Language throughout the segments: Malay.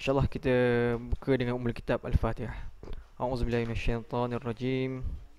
InsyaAllah kita buka dengan Ummul Kitab Al-Fatihah. A'udzubillahi minasyaitonirrajim.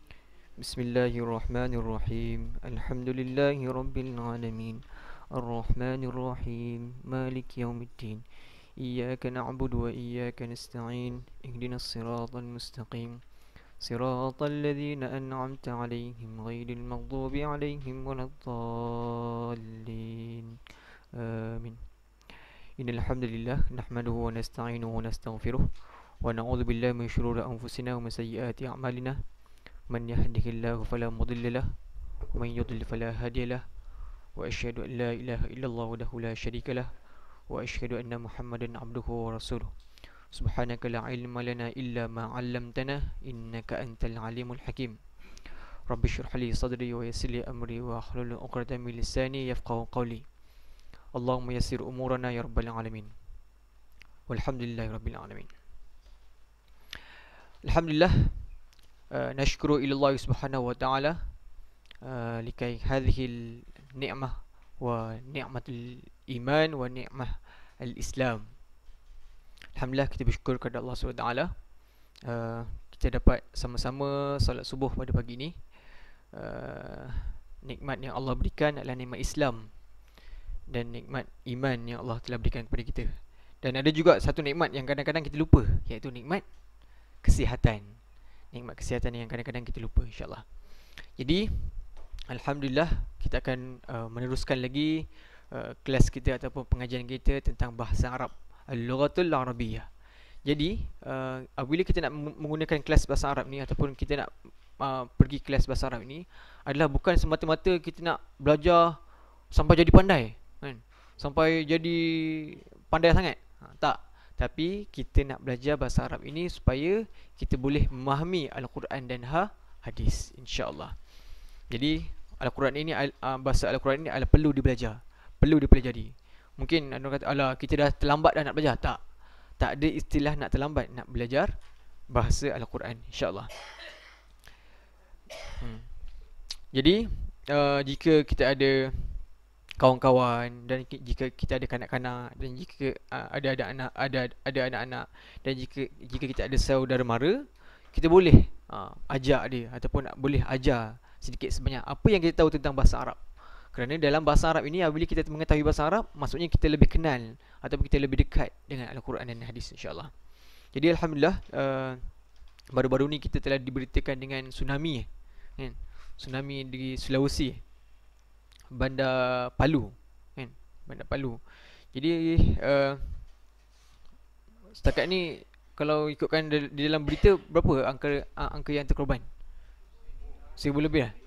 Bismillahirrahmanirrahim. Alhamdulillahi rabbil alamin. Ar-Rahmanir-Rahim. Maliki yaumiddin. Iyyaka na'budu wa iyyaka nasta'in. Ihdinas siratal mustaqim. Siratal ladzina an'amta 'alaihim ghairil maghdubi 'alaihim waladdallin. Amin. Innal hamdalillah nahmaduhu wa nasta'inuhu wa nastaghfiruh wa na'udzu billahi min shururi anfusina wa min sayyiati a'malina man yahdihillahu fala mudilla lahu wa man yudlil fala hadiya lahu wa asyhadu an la ilaha illallah wahdahu la syarika lahu wa asyhadu anna Muhammadan 'abduhu wa rasuluh. Subhanaka la ilma lana illa ma 'allamtana innaka antal alimul hakim. Rabbi shrah li sadri wa yassir li amri wa hlul 'uqdatam min lisani yafqahu qawli. Allahumma yassir umurana ya rabbal alamin. Walhamdulillahi rabbil alamin. Alhamdulillah, nashkuru ila Allah subhanahu wa ta'ala likai hadhihi ni'mah wa ni'matul iman wa ni'mah al-islam. Alhamdulillah, kita bersyukur kepada Allah subhanahu wa ta'ala. Kita dapat sama-sama salat subuh pada pagi ini. Nikmat yang Allah berikan adalah nikmat Islam dan nikmat iman yang Allah telah berikan kepada kita. Dan ada juga satu nikmat yang kadang-kadang kita lupa, iaitu nikmat kesihatan. Nikmat kesihatan yang kadang-kadang kita lupa, insyaAllah. Jadi alhamdulillah, kita akan meneruskan lagi kelas kita ataupun pengajian kita tentang bahasa Arab, Al-Lughatul Arabiyyah. Jadi apabila kita nak menggunakan kelas bahasa Arab ni ataupun kita nak pergi kelas bahasa Arab ni, adalah bukan semata-mata kita nak belajar sampai jadi pandai kan? Sampai jadi pandai sangat, tak. Tapi kita nak belajar bahasa Arab ini supaya kita boleh memahami Al-Quran dan hadis, insya-Allah. Jadi Al-Quran ini, bahasa Al-Quran ini adalah perlu dibelajar, perlu dipelajari. Mungkin anda kata, alah, kita dah terlambat dah nak belajar. Tak ada istilah nak terlambat nak belajar bahasa Al-Quran, insya-Allah. Jadi jika kita ada kawan-kawan dan jika kita ada kanak-kanak dan jika ada anak-anak dan jika kita ada saudara mara, kita boleh ajak dia ataupun boleh ajar sedikit sebanyak apa yang kita tahu tentang bahasa Arab. Kerana dalam bahasa Arab ini, apabila kita mengetahui bahasa Arab, maksudnya kita lebih kenal ataupun kita lebih dekat dengan Al-Quran dan hadis, insya-Allah. Jadi alhamdulillah, baru-baru ni kita telah diberitakan dengan tsunami kan? Tsunami di Sulawesi, Bandar Palu kan? Bandar Palu. Jadi setakat ni kalau ikutkan di dalam berita, berapa angka yang terkorban? 1000 lebih lah?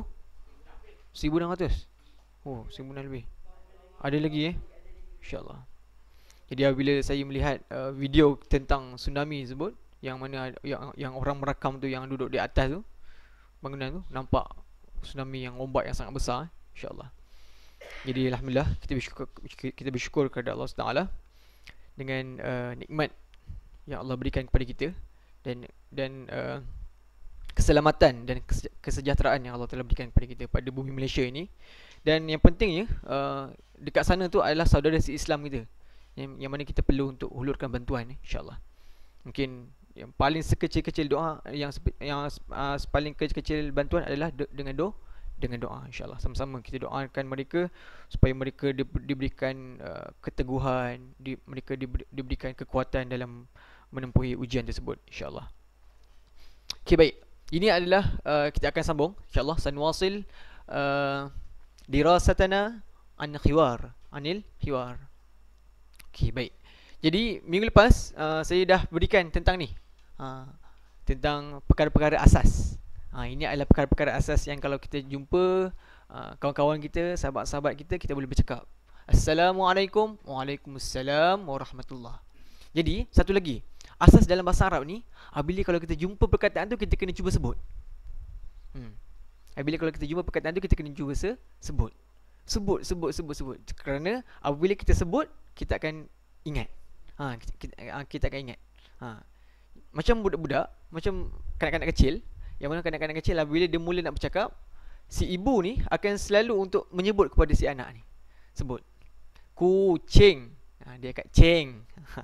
1600. Oh, 1600 lebih. Ada lagi insya-Allah. Jadi apabila saya melihat video tentang tsunami tersebut, yang mana yang orang merakam tu, yang duduk di atas tu bangunan tu, nampak tsunami yang ombak yang sangat besar, insya-Allah. Jadi alhamdulillah, kita bersyukur kepada Allah Taala dengan nikmat yang Allah berikan kepada kita dan keselamatan dan kesejahteraan yang Allah telah berikan kepada kita pada bumi Malaysia ini. Dan yang pentingnya, dekat sana tu adalah saudara se-Islam kita, yang mana kita perlu untuk hulurkan bantuan, insya-Allah. Mungkin yang paling sekecil-kecil doa, yang paling kecil bantuan adalah dengan doa, insya-Allah. Sama-sama kita doakan mereka supaya mereka diberikan keteguhan, mereka diberikan kekuatan dalam menempuhi ujian tersebut, insya-Allah. Okey, baik. Ini adalah kita akan sambung, insya-Allah, sanwasil dirasatana anil hiwar. Okey, baik. Jadi minggu lepas saya dah berikan tentang ni, tentang perkara-perkara asas. Ini adalah perkara-perkara asas yang kalau kita jumpa kawan-kawan kita, sahabat-sahabat kita, kita boleh bercakap. Assalamualaikum, waalaikumsalam warahmatullah. Jadi satu lagi, asas dalam bahasa Arab ni, apabila kalau kita jumpa perkataan tu, kita kena cuba sebut. Apabila kalau kita jumpa perkataan tu, kita kena cuba sebut. Sebut. Kerana apabila kita sebut, kita akan ingat. Kita akan ingat. Macam budak-budak, macam kanak-kanak kecil, yang mana kanak-kanak kecil apabila dia mula nak bercakap, si ibu ni akan selalu untuk menyebut kepada si anak ni. Sebut kucing, dia kat ceng.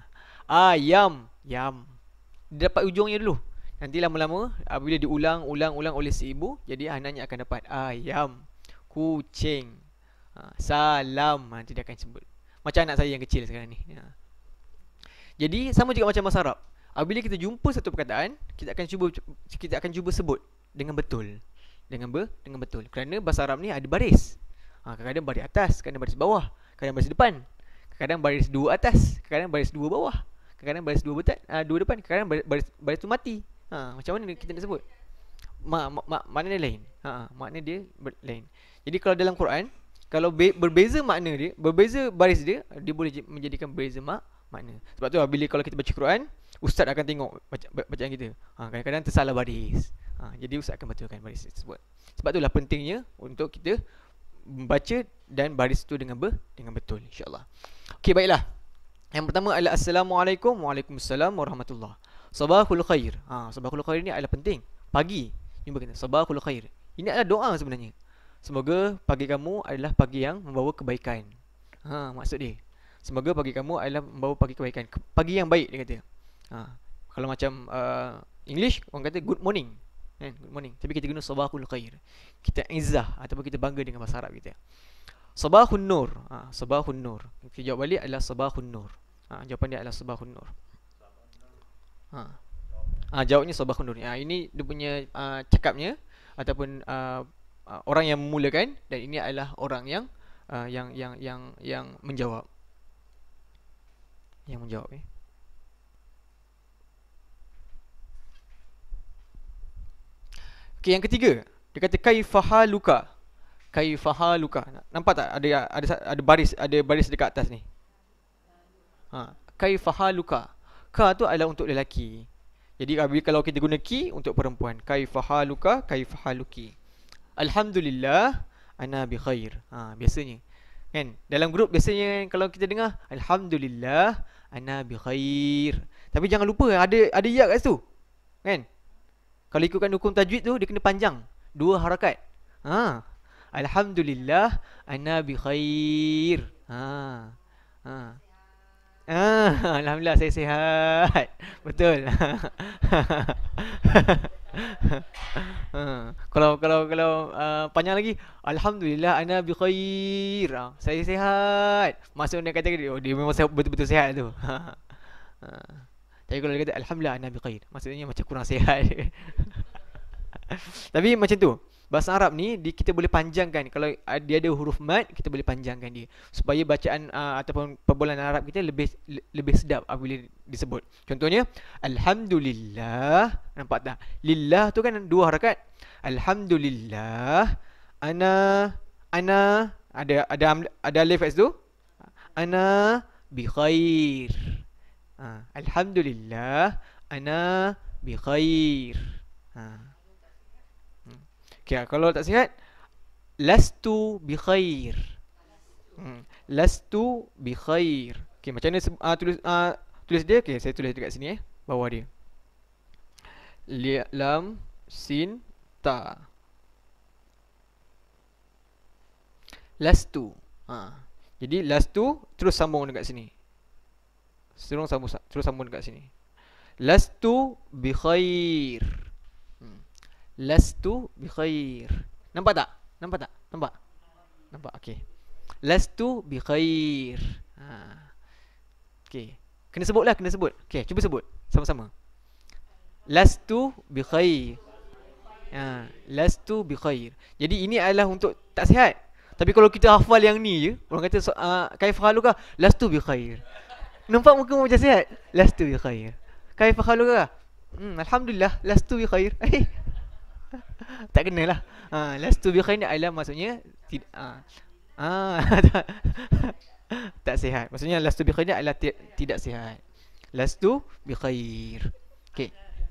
Ayam. Yam. Dia dapat ujungnya dulu. Nanti lama-lama bila diulang-ulang oleh si ibu, jadi anaknya akan dapat ayam, kucing, salam. Nanti dia akan sebut. Macam anak saya yang kecil sekarang ni. Jadi sama juga macam bahasa Arab. Apabila kita jumpa satu perkataan, kita akan cuba sebut dengan betul. Dengan betul. Kerana bahasa Arab ni ada baris. Kadang-kadang baris atas, kadang baris bawah, kadang baris depan, kadang baris dua atas, kadang baris dua bawah, kadang baris dua depan, kadang baris tu mati. Macam mana kita nak sebut? Makna dia lain. Makna dia lain. Jadi kalau dalam Quran, kalau berbeza makna dia, berbeza baris dia, dia boleh menjadikan berbeza makna. Sebab tu bila kalau kita baca Quran, ustaz akan tengok bacaan kita. Kadang-kadang tersalah baris. Jadi ustaz akan betulkan baris tersebut. Sebab itulah pentingnya untuk kita membaca dan baris itu dengan betul, insya-Allah. Okey, baiklah. Yang pertama adalah Assalamualaikum. Waalaikumsalam warahmatullahi. Sabahul khair. Sabahul khair ni adalah penting. Pagi. Jumpa kita. Sabahul khair. Ini adalah doa sebenarnya. Semoga pagi kamu adalah pagi yang membawa kebaikan. Maksud dia. Semoga pagi kamu adalah membawa pagi kebaikan. Pagi yang baik dia kata. Kalau macam English orang kata good morning. Good morning. Tapi kita guna sabahul khair. Kita izzah ataupun kita bangga dengan bahasa Arab kita. Sabahun nur. Sabahun nur. Kita jawab balik adalah sabahun nur. Jawapan dia adalah sabahun nur. Jawabnya sabahun nur. Ini dia punya cakapnya ataupun orang yang memulakan, dan ini adalah orang yang menjawab. Yang menjawab. Okey, yang ketiga, dia kata kaifahaluka. Kaifahaluka. Nampak tak ada baris dekat atas ni. Kaifahaluka. Ka tu adalah untuk lelaki. Jadi kalau kita guna ki untuk perempuan, kaifahaluka, kaifahaluki. Alhamdulillah ana bi khair. Biasanya kan dalam grup biasanya kalau kita dengar alhamdulillah ana bi khair. Tapi jangan lupa ada ya kat situ. Kan? Kalau ikutkan hukum tajwid tu dia kena panjang, 2 harakat. Alhamdulillah ana bi khair. Alhamdulillah saya sihat. Betul. Kalau panjang lagi, alhamdulillah ana bi khair. Saya sihat. Maksudnya kata dia memang betul-betul sihat tu. Tapi kalau dia kata alhamdulillah ana bi khair, maksudnya macam kurang sihat. Tapi macam tu. Bahasa Arab ni kita boleh panjangkan. Kalau dia ada huruf mad, kita boleh panjangkan dia supaya bacaan ataupun perbualan Arab kita lebih sedap apabila disebut. Contohnya alhamdulillah, nampak tak? Lillah tu kan 2 harakat. Alhamdulillah ana ada alif kat situ. Ana bi khair. Alhamdulillah ana bi khair. Okay, kalau tak sihat, lastu bi khair. Lastu bi khair. Okay, macam mana tulis dia? Okay, saya tulis dekat sini bawah dia. Lam sin ta. Lastu. Jadi lastu terus sambung dekat sini. Terus sambung dekat sini. Lastu bi khair. Lastu bi khair. Nampak tak? Nampak. Okey. Lastu bi khair. Okey. Kena sebut. Okey, cuba sebut sama-sama. Lastu bi khair. Lastu bi khair. Jadi ini adalah untuk tak sihat. Tapi kalau kita hafal yang ni je, orang kata kaifahaluka, lastu bi khair. Nampak muka macam sihat. Lastu bi khair. Kaifahaluka? Alhamdulillah, lastu bi khair. Tak kenalah. Lastu bi khair ni adalah maksudnya tak sihat. Maksudnya lastu bi khair ni adalah tidak sihat. Lastu bi khair. Okey.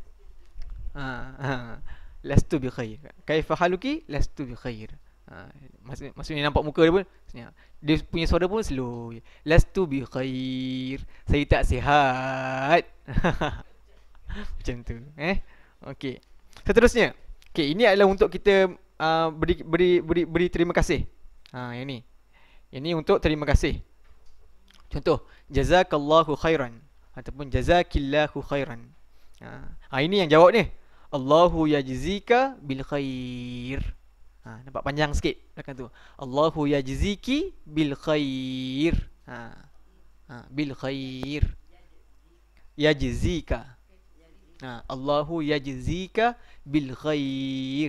Lastu bi khair. Kaifa haluki? Lastu bi khair. Maksudnya nampak muka dia pun, dia punya suara pun slow. Lastu bi khair. Saya tak sihat. Macam tu. Okey. Seterusnya. Okey, ini adalah untuk kita beri terima kasih. Yang ni. Ini untuk terima kasih. Contoh, jazakallahu khairan. ataupun jazakillahu khairan. Ini yang jawab ni. Allahu yajzika bil khair. Nampak panjang sikit belakang tu. Allahu yajziki bil khair. Bil khair. Yajzika. Allahu yajzika bil khair.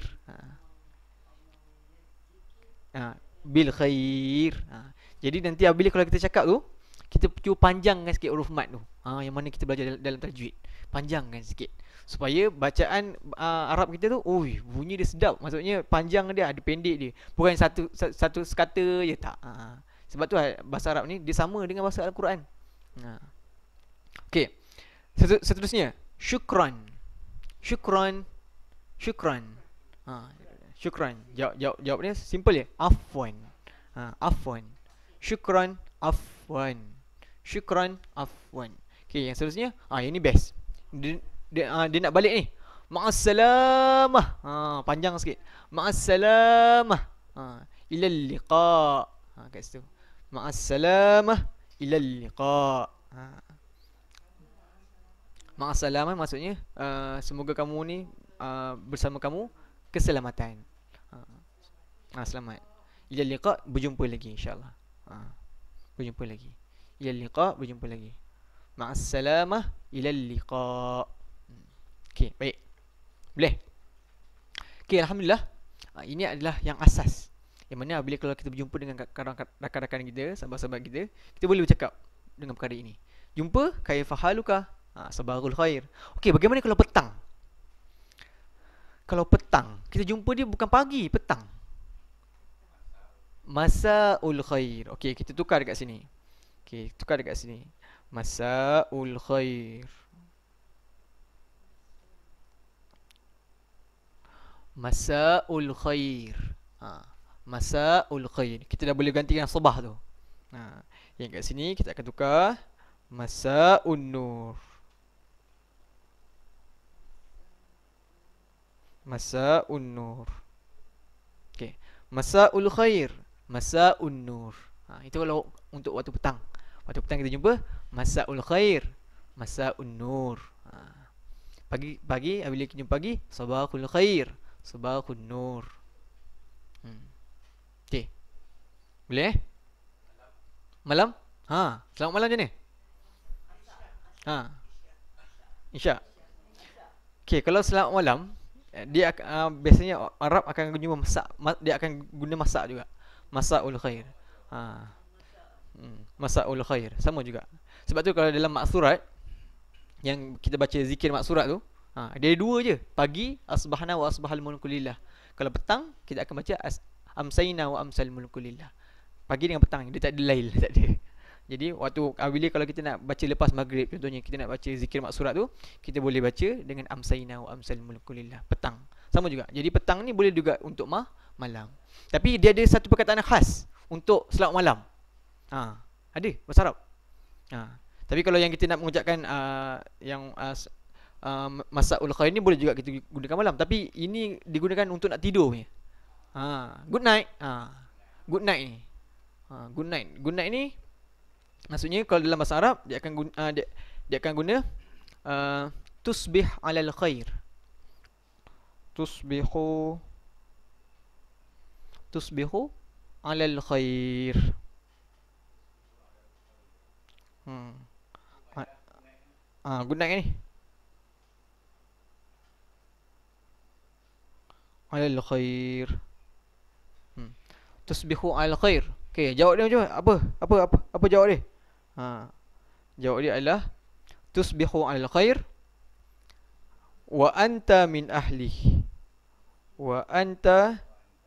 Bil khair. Jadi nanti apabila kalau kita cakap tu, kita cuba panjangkan sikit huruf mat tu. Yang mana kita belajar dalam tajwid. Panjangkan sikit supaya bacaan Arab kita tu, bunyi dia sedap. Maksudnya panjang dia, ada pendek dia. Bukan satu sekata je, tak. Sebab tu bahasa Arab ni dia sama dengan bahasa Al-Quran. Okey. Seterusnya, syukran. Syukran. Syukran. Syukran. Jawabnya simple je. Afwan. Afwan. Syukran, afwan. Syukran, afwan. Okey, yang seterusnya, yang ni best. Dia nak balik ni. Ma'assalamah. Panjang sikit. Ma'assalamah. Ilal liqa. Kat situ. Ma'assalamah ilal liqa. Ma'assalamah maksudnya semoga kamu ni bersama kamu keselamatan. Selamat. Ilal liqa, berjumpa lagi insya-Allah. Berjumpa lagi. Ilal liqa, berjumpa lagi. Ma'assalamah ilal liqa. Okey, baik. Boleh. Okey, alhamdulillah. Ini adalah yang asas. Yang mana bila kalau kita berjumpa dengan rakan-rakan kita, sahabat-sahabat kita, kita boleh bercakap dengan perkara ini. Jumpa, kaifa haluka? Sabarul khair. Okey, bagaimana kalau petang? Kalau petang, kita jumpa dia bukan pagi, petang. Masaul khair. Okey, kita tukar dekat sini. Okey, tukar dekat sini. Masaul khair. Masaul khair. Masaul khair. Kita dah boleh gantikan sabah tu. Yang kat sini kita akan tukar Masaun nur. Masaun nur. Okey. Masaul khair. Masaun nur. Itu kalau untuk waktu petang. Waktu petang kita jumpa Masaul khair. Masaun nur. Pagi bila kita jumpa pagi, sabahul khair. Sabahun nur. Okey. Boleh? Malam? Selamat malam je ni. Isyak. Okey, kalau selamat malam, dia biasanya Arab akan guna masak. Dia akan guna masak juga. Masaul khair. Masaul khair. Sama juga. Sebab tu kalau dalam maksurat yang kita baca zikir maksurat tu, dia ada dua je. Pagi, asbahna wa asbahal mulku lillah. Kalau petang, kita akan baca amsayna wa amsal mulku lillah. Pagi dengan petang, dia tak ada lail, tak ada. Jadi waktu bila kalau kita nak baca lepas maghrib, contohnya kita nak baca zikir maksurat tu, kita boleh baca dengan amsayna wa amsal mulku lillah. Petang. Sama juga. Jadi petang ni boleh juga untuk malam. Tapi dia ada satu perkataan khas untuk selamat malam. Ada bahasa Arab. Tapi kalau yang kita nak mengucapkan yang masaul khair ni boleh juga kita gunakan malam. Tapi ini digunakan untuk nak tidur punya. Good night. Good night ni. Good night. Good night ni maksudnya kalau dalam bahasa Arab dia akan guna tusbih alal khair. Tusbihu alal khair. Good night ni. Alal khair. Tusbihu alal khair. Okey, jawab dia macam apa jawab dia? Jawab dia adalah tusbihu alal khair wa anta min ahli. Wa anta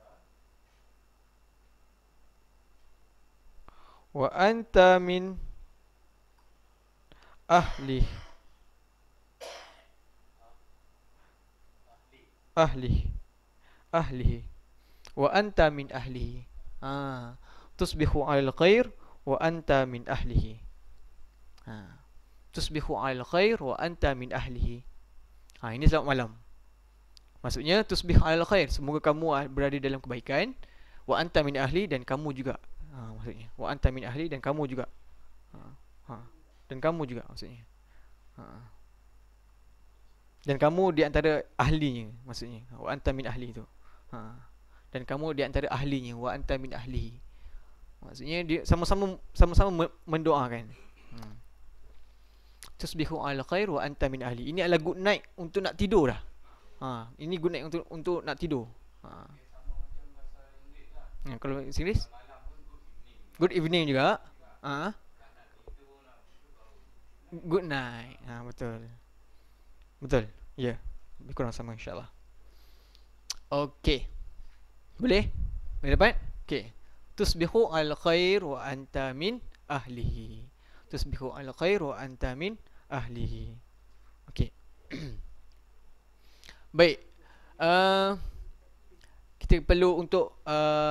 min ahli. Ahlihi. Wa anta min ahlihi. Tusbihu alal khair wa anta min ahlihi. Tusbihu alal khair wa anta min ahlihi. Ini selamat malam. Maksudnya tusbihu alal khair, semoga kamu berada dalam kebaikan. Wa anta min ahli, dan kamu juga. Maksudnya wa anta min ahli, dan kamu juga. Dan kamu juga maksudnya. Ha. Dan kamu di antara ahlinya, maksudnya wa anta min ahli tu. Ha. Dan kamu di antara ahlinya, wa anta min ahlihi. Maksudnya dia sama-sama mendoakan. Hmm. Tusbihu al khair wa anta min ahli. Ini adalah good night untuk nak tidur dah. Ha, ini good night untuk nak tidur. Ha. Kalau Inggeris good evening juga. Ha. Good night. Ha, betul. Betul. Ya. Yeah. Lebih kurang sama insya-Allah. Okey. Boleh? Boleh dapat? Okey. Tusbihu al khair wa anta min ahlihi. Tusbihu al khair wa anta min ahlihi. Okey. Baik. Kita perlu untuk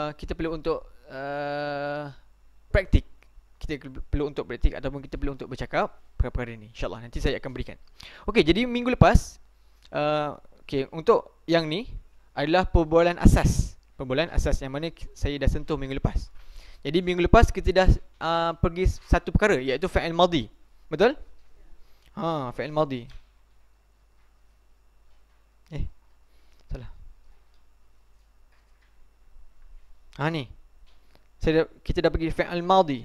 praktik. Kita perlu untuk praktik ataupun kita perlu untuk bercakap perkara ini. InsyaAllah nanti saya akan berikan. Okey, jadi minggu lepas okey, untuk yang ni adalah perbualan asas. Perbualan asas yang mana saya dah sentuh minggu lepas. Jadi minggu lepas kita dah pergi satu perkara, iaitu fa'il madhi. Betul? Ha, fa'il madhi. Salah. Ha ni. Kita dah pergi fa'il madhi.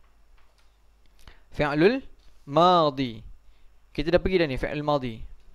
Fi'lul madhi. Kita dah pergi dah ni fi'il madhi.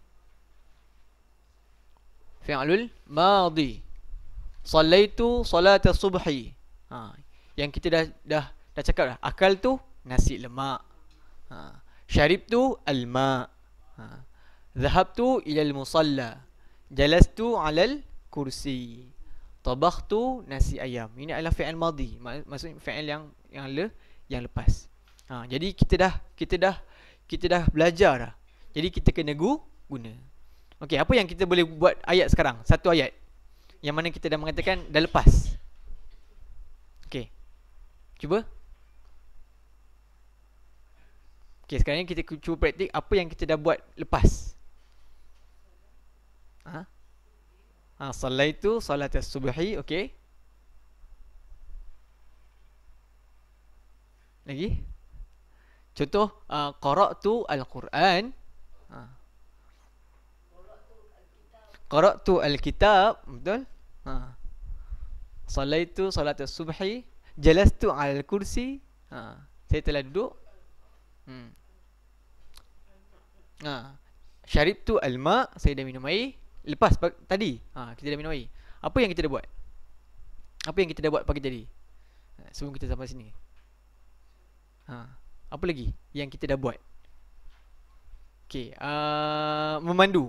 Fi'lul madhi. Sallaitu salata subhi. Ha, yang kita dah cakap dah. Akal tu nasi lemak. Ha, syaribtu alma. Ha, dhahabtu ila al-musalla. Jalastu 'alal kursi. Tabakhtu nasi ayam. Ini adalah fi'il madhi. Maksudnya fi'il yang lepas. Ha, jadi kita dah belajar dah. Jadi kita kena guna. Okey, apa yang kita boleh buat ayat sekarang? Satu ayat yang mana kita dah mengatakan dah lepas. Okey. Cuba. Okey, sekarang ni kita cuba praktik apa yang kita dah buat lepas. Ha? Ha, sallaitu salatas subhi, okey. Lagi? Contoh, qara'tu al-Quran. Ha. Qara'tu al-kitab, betul? Ha. Sallaitu salatas subhi, jalastu al-kursi. Ha. Saya telah duduk. Ha. Syaribtu al-ma, saya dah minum air. Lepas tadi, kita dah minum air. Apa yang kita dah buat? Apa yang kita dah buat pagi tadi? Sebelum kita sampai sini. Apa lagi yang kita dah buat? Okey, memandu.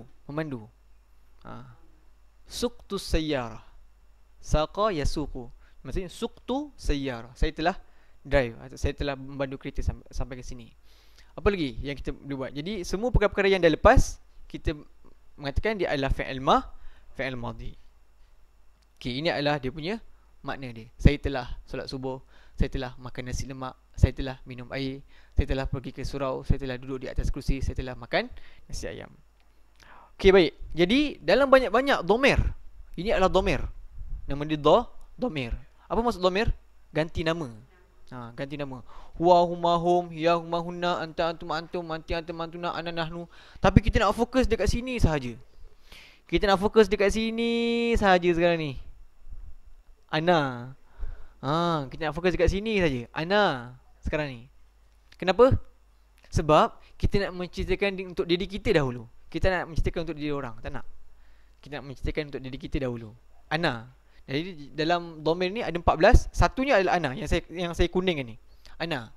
Suqtu sayyarah. Saqa yasuqu. Maksudnya suqtu sayyarah. Saya telah drive, saya telah memandu kereta sampai ke sini. Apa lagi yang kita boleh buat? Jadi semua perkara-perkara yang dah lepas kita mengatakan dia adalah fi'il madhi. Okey, ini adalah dia punya makna dia. Saya telah solat subuh, saya telah makan nasi lemak, saya telah minum air, saya telah pergi ke surau, saya telah duduk di atas kerusi, saya telah makan nasi ayam. Okey, baik. Jadi dalam banyak-banyak dhamir. Ini adalah dhamir. Nama dia dhamir. Apa maksud dhamir? Ganti nama. Ganti nama. Huwa huma hum, ya huma hunna, anta antum antum, anti antum antuna, ana nahnu. Tapi kita nak fokus dekat sini sahaja. Kita nak fokus dekat sini sahaja sekarang ni. Ana. Kita nak fokus dekat sini saja. Ana sekarang ni. Kenapa? Sebab kita nak menceritakan untuk diri kita dahulu. Kita nak menceritakan untuk diri orang, tak nak. Kita nak menceritakan untuk diri kita dahulu. Ana. Jadi dalam dhamir ni ada 14. Satunya adalah ana yang saya kuningkan ni. Ana.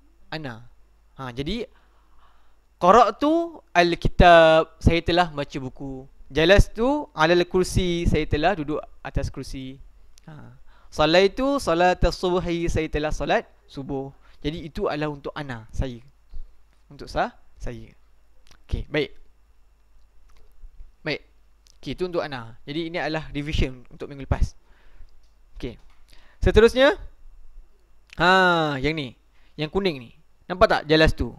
Jadi qara'tu al-kitab, saya telah baca buku. Jalastu 'alal kursi, saya telah duduk atas kursi. Sallaitu salatas subhi, saya telah solat subuh. Jadi itu adalah untuk ana, saya. Untuk saya. Okey, baik. Okey, itu untuk ana. Jadi ini adalah revision untuk minggu lepas. Okey. Seterusnya, yang ni, yang kuning ni. Nampak tak jalastu?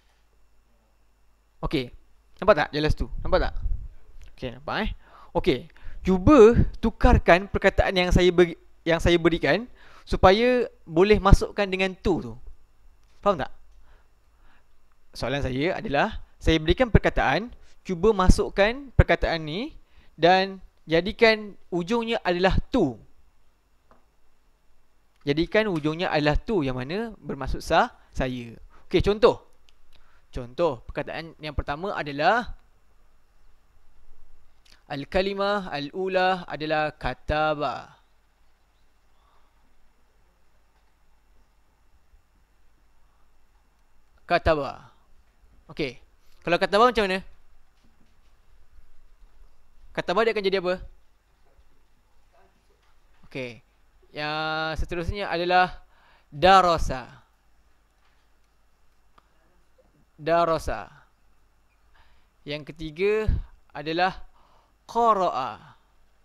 Okey. Nampak tak jalastu? Nampak tak? Okey, nampak Okey. Cuba tukarkan perkataan yang saya berikan supaya boleh masukkan dengan tu. Faham tak? Soalan saya adalah Saya berikan perkataan, cuba masukkan perkataan ni dan jadikan ujungnya adalah tu. Jadikan ujungnya adalah tu yang mana bermaksud saya. Okey, contoh. Contoh perkataan yang pertama adalah al-kalimah al-ula adalah kataba. Kataba. Okey. Kalau kataba macam mana? Kataba dia akan jadi apa? Okey. Yang seterusnya adalah darasa. Darasa. Yang ketiga adalah qara'a.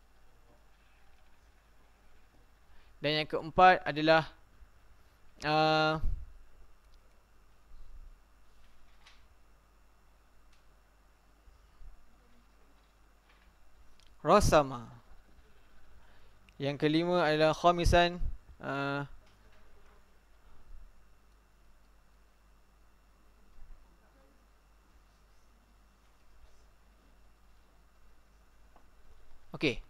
Dan yang keempat adalah rasama. Yang kelima adalah khamisan okey.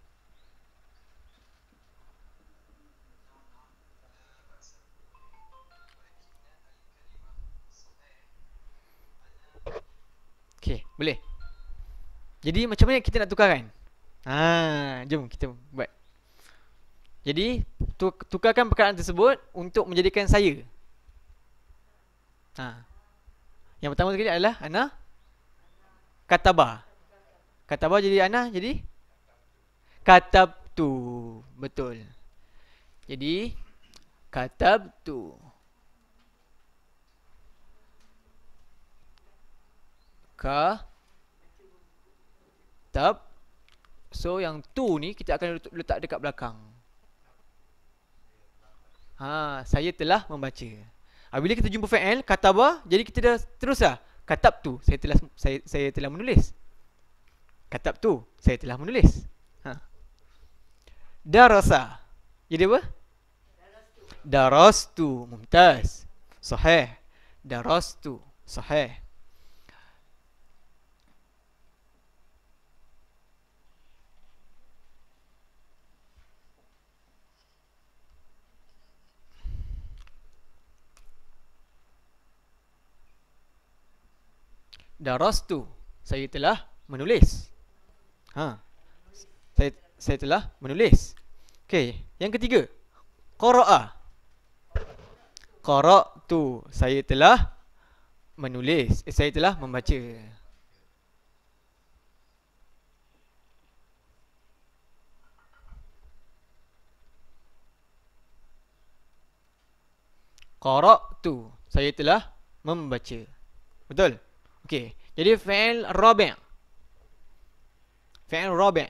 Okey, boleh. Jadi macam mana kita nak tukarkan? Jom kita buat. Jadi tukarkan perkataan tersebut untuk menjadikan saya. Yang pertama sekali adalah ana kataba. Kataba jadi ana jadi katabtu. Betul. Jadi katabtu. Katab. So yang tu ni kita akan letak dekat belakang. Saya telah membaca. Bila kita jumpa fa'il kataba, jadi kita dah teruslah katabtu, saya telah menulis. Katabtu, saya telah menulis. Darasa. Jadi apa? Darastu. Mumtaz. Sahih. Darastu. Sahih. Darastu, saya telah menulis. Saya telah menulis. Okey, yang ketiga. Qara'a. Qara'tu, saya telah menulis. Saya telah membaca. Qara'tu, saya telah membaca. Betul? Okey, jadi fi'il rabi'. Fi'il rabi'.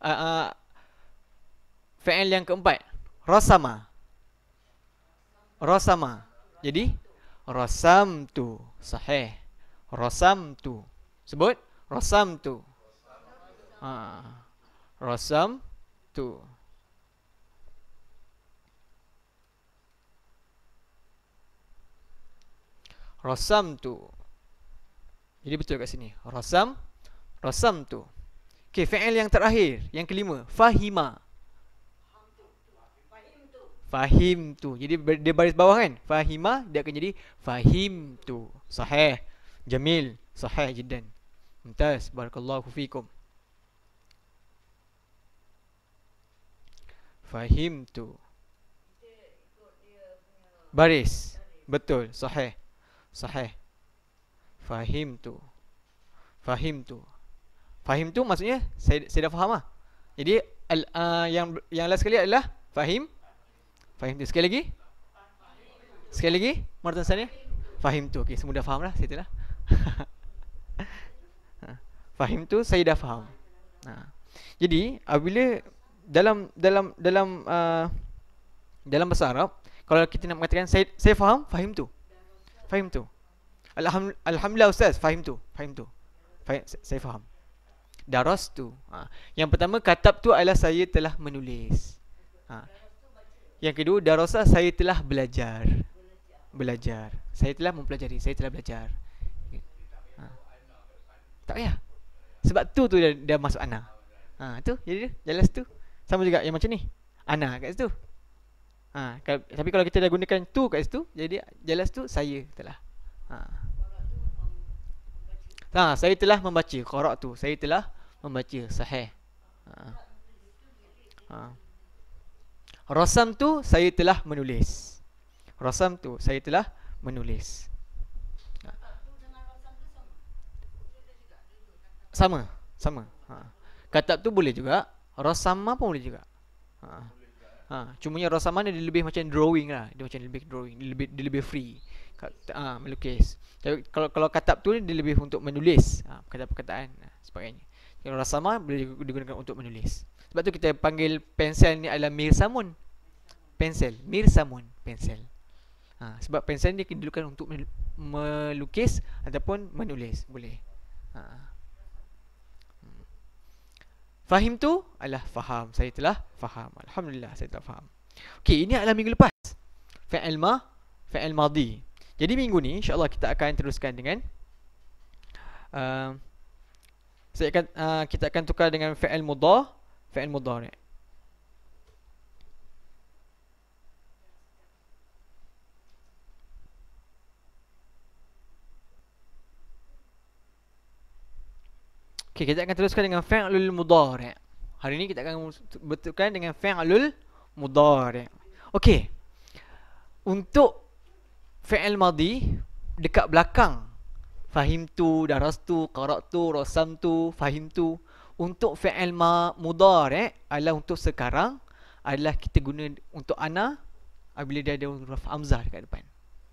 Fi'il yang keempat. Rasama. Rasama. Jadi rasamtu. Sahih. Rasamtu. Sebut rasamtu. Rasamtu. Rasamtu. Jadi betul kat sini. Rasamtu. Okey, fi'il yang terakhir, yang kelima, fahima. Fahimtu. Jadi dia baris bawah kan? Fahima, dia akan jadi fahimtu. Sahih. Jamil. Sahih jiddan. Mumtaz. Barakallahu fikum. Fahimtu. Baris. Betul. Sahih. Sahih. Fahimtu. Fahimtu. Fahimtu maksudnya saya dah faham lah. Jadi yang last sekali adalah fahim. Fahimtu. Sekali lagi. Sekali lagi. Maratan sana. Fahimtu. Okey, semua dah faham lah. Saya telah. Fahimtu, saya dah faham. Jadi apabila dalam bahasa Arab, kalau kita nak mengatakan saya faham, fahimtu. Fahimtu. Alhamdulillah Ustaz, fahimtu. Saya faham. Darastu. Yang pertama, katabtu adalah saya telah menulis. Yang kedua, darasa, saya telah belajar. Belajar. Saya telah mempelajari. Saya telah belajar. Tak payah. Sebab tu dia masuk ana. Tu jadi dia jelas tu. Sama juga yang macam ni. Ana kat situ. Tapi kalau kita dah gunakan tu kat situ, jadi jelas tu saya telah. Saya telah membaca. Qara'tu. Saya telah membaca. Sahih. Rasam tu saya telah menulis. Rasam tu saya telah menulis. Sama. Katab tu boleh juga. Rasama pun boleh juga. Cumanya rasama ni dia lebih macam drawing lah. Dia macam lebih drawing. Dia lebih free. Melukis. Tapi kalau katab tu dia lebih untuk menulis. Perkataan-perkataan sebagainya. Kalau rasama boleh digunakan untuk menulis. Sebab tu kita panggil pensel ni adalah mirsamun. Mirsamun pensel. Sebab pensel ni digunakan untuk melukis ataupun menulis. Boleh. Fahim tu adalah faham. Saya telah faham. Alhamdulillah saya telah faham. Okey, ini adalah minggu lepas. Fi'il madhi. Jadi minggu ni insya-Allah kita akan teruskan dengan kita akan tukar dengan fi'il mudhari'. Okey, kita akan teruskan dengan fi'lul mudhari'. Hari ni kita akan betulkan dengan fi'lul mudhari'. Okey. Untuk fi'il madhi dekat belakang fahimtu, darastu, qara'tu, rasamtu, fahimtu. Untuk fi'il mudhari' adalah untuk sekarang, adalah kita guna untuk ana apabila dia ada huruf hamzah dekat depan.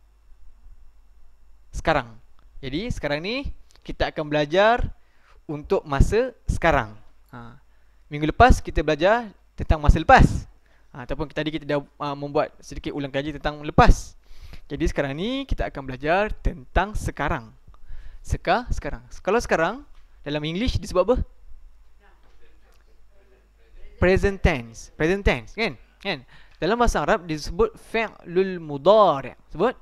Sekarang. Jadi sekarang ni kita akan belajar untuk masa sekarang. Minggu lepas kita belajar tentang masa lepas. Ataupun tadi kita dah membuat sedikit ulang kaji tentang lepas. Jadi sekarang ni kita akan belajar tentang sekarang. Sekarang. Kalau sekarang dalam English disebut apa? Present tense. Kan? Dalam bahasa Arab disebut fi'lul mudhari'. Sebut?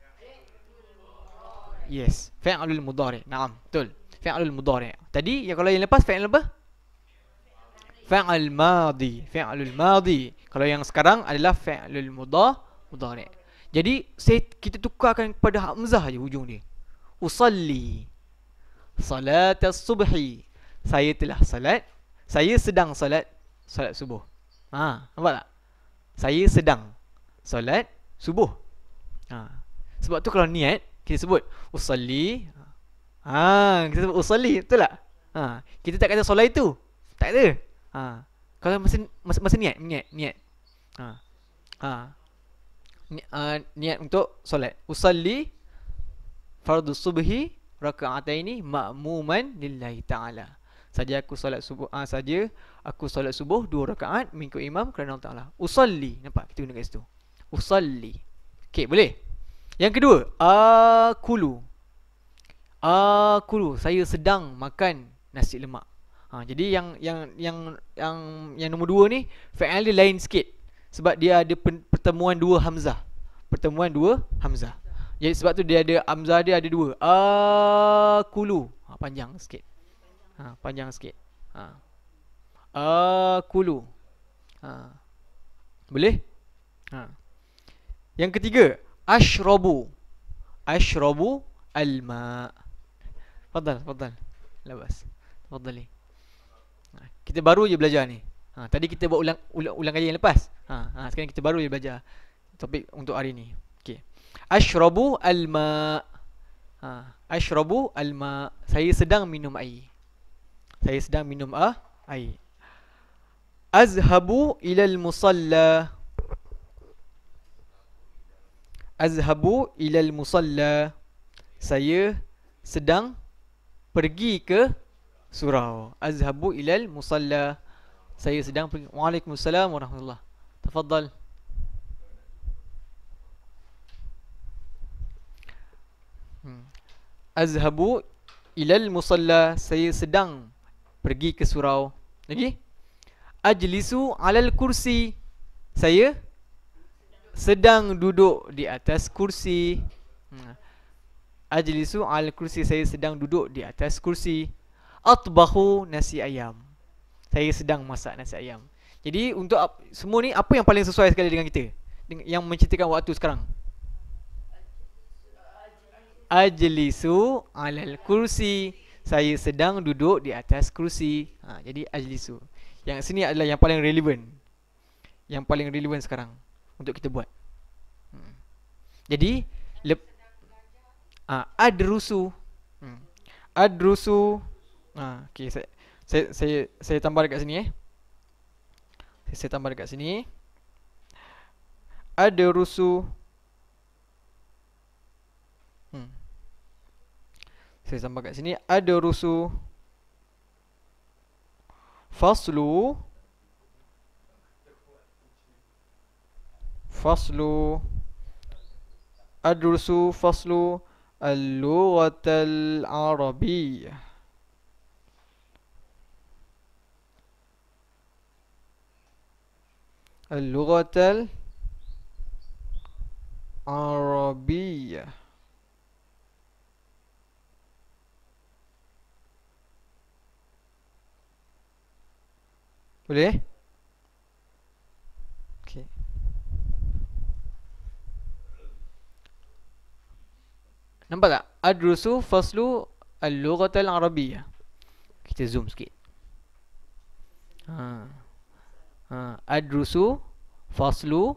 Yes, fi'lul mudhari'. Naam, betul. Fi'lul mudhari'. Tadi kalau yang lepas fi'il apa? Fi'il madhi. Kalau yang sekarang adalah fi'lul mudhari'. Jadi kita tukarkan kepada hamzah je hujung dia. Usalli salat as-subhi. Saya telah salat. Saya sedang salat subuh. Nampak tak? Saya sedang salat subuh. Sebab tu kalau niat kita sebut usalli. Kita sebut usalli, betul tak? Kita tak kata solat itu. Tak ada. Kalau masa niat. Niat untuk solat. Usalli fardu subhi raka'ataini ma'muman lillahi ta'ala. Saja aku solat subuh 2 rakaat mengikut imam kerana Allah Taala. Usalli, nampak kita guna kat situ. Usalli. Okey, boleh. Yang kedua, akulu, saya sedang makan nasi lemak. Jadi yang nombor 2 ni fi'il dia lain sikit sebab dia ada pertemuan 2 hamzah. Jadi sebab tu dia ada hamzah, dia ada 2. Akulu. Panjang sikit. Akulu. Boleh? Yang ketiga, ashrabu al-ma. Fadal. Labas. Fadali. Kita baru je belajar ni. Tadi kita buat ulang kaji yang lepas. Sekarang kita baru je belajar topik untuk hari ni. Okey. Ashrabu al-ma. Ashrabu al-ma. Saya sedang minum air. Air. Azhabu ilal musalla. Saya sedang pergi ke surau. Azhabu ilal musalla. Saya sedang pergi. Waalaikumsalam warahmatullahi. Tafadhal. Azhabu ilal musalla. Saya sedang pergi ke surau. Lagi? Ajlisu alal kursi. Saya sedang duduk di atas kursi. Ajlisu alal kursi. Saya sedang duduk di atas kursi. Atbahu nasi ayam. Saya sedang masak nasi ayam. Jadi untuk semua ni, apa yang paling sesuai sekali dengan kita, yang menceritakan waktu sekarang? Ajlisu alal kursi. Saya sedang duduk di atas kursi. Jadi ajlisu. Yang sini adalah yang paling relevan. Yang paling relevan sekarang untuk kita buat. Jadi adrusu. Adrusu. Okay, saya tambah dekat sini Saya tambah dekat sini. Adrusu. Saya tambah kat sini. Adrusu faslu adrusu faslu al-lughatal arabiyyah. Al-lughatal arabiyyah. Boleh? Okay. Nampak tak? Adrusu faslu al-lughatal arabiyyah. Kita zoom sikit. Adrusu faslu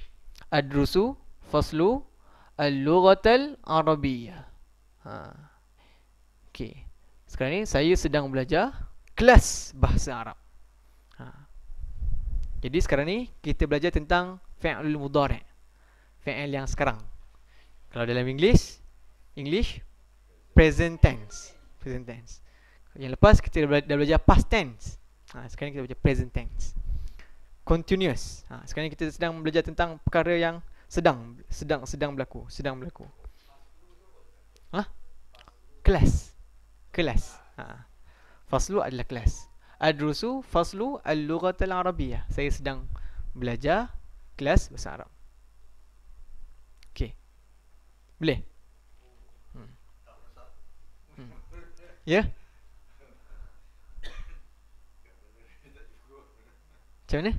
al-lughatal arabiyyah. Okay. Sekarang ni saya sedang belajar kelas bahasa Arab. Jadi sekarang ni kita belajar tentang fi'lul mudhari', fi'il yang sekarang. Kalau dalam English present tense. Yang lepas kita dah belajar past tense. Sekarang kita belajar present tense. Continuous. Sekarang kita sedang belajar tentang perkara yang sedang berlaku. Kelas. Faslu adalah kelas. Adrusu faslu al-lughatal arabiyyah. Saya sedang belajar kelas bahasa Arab. Okey. Boleh? Ya? Macam mana?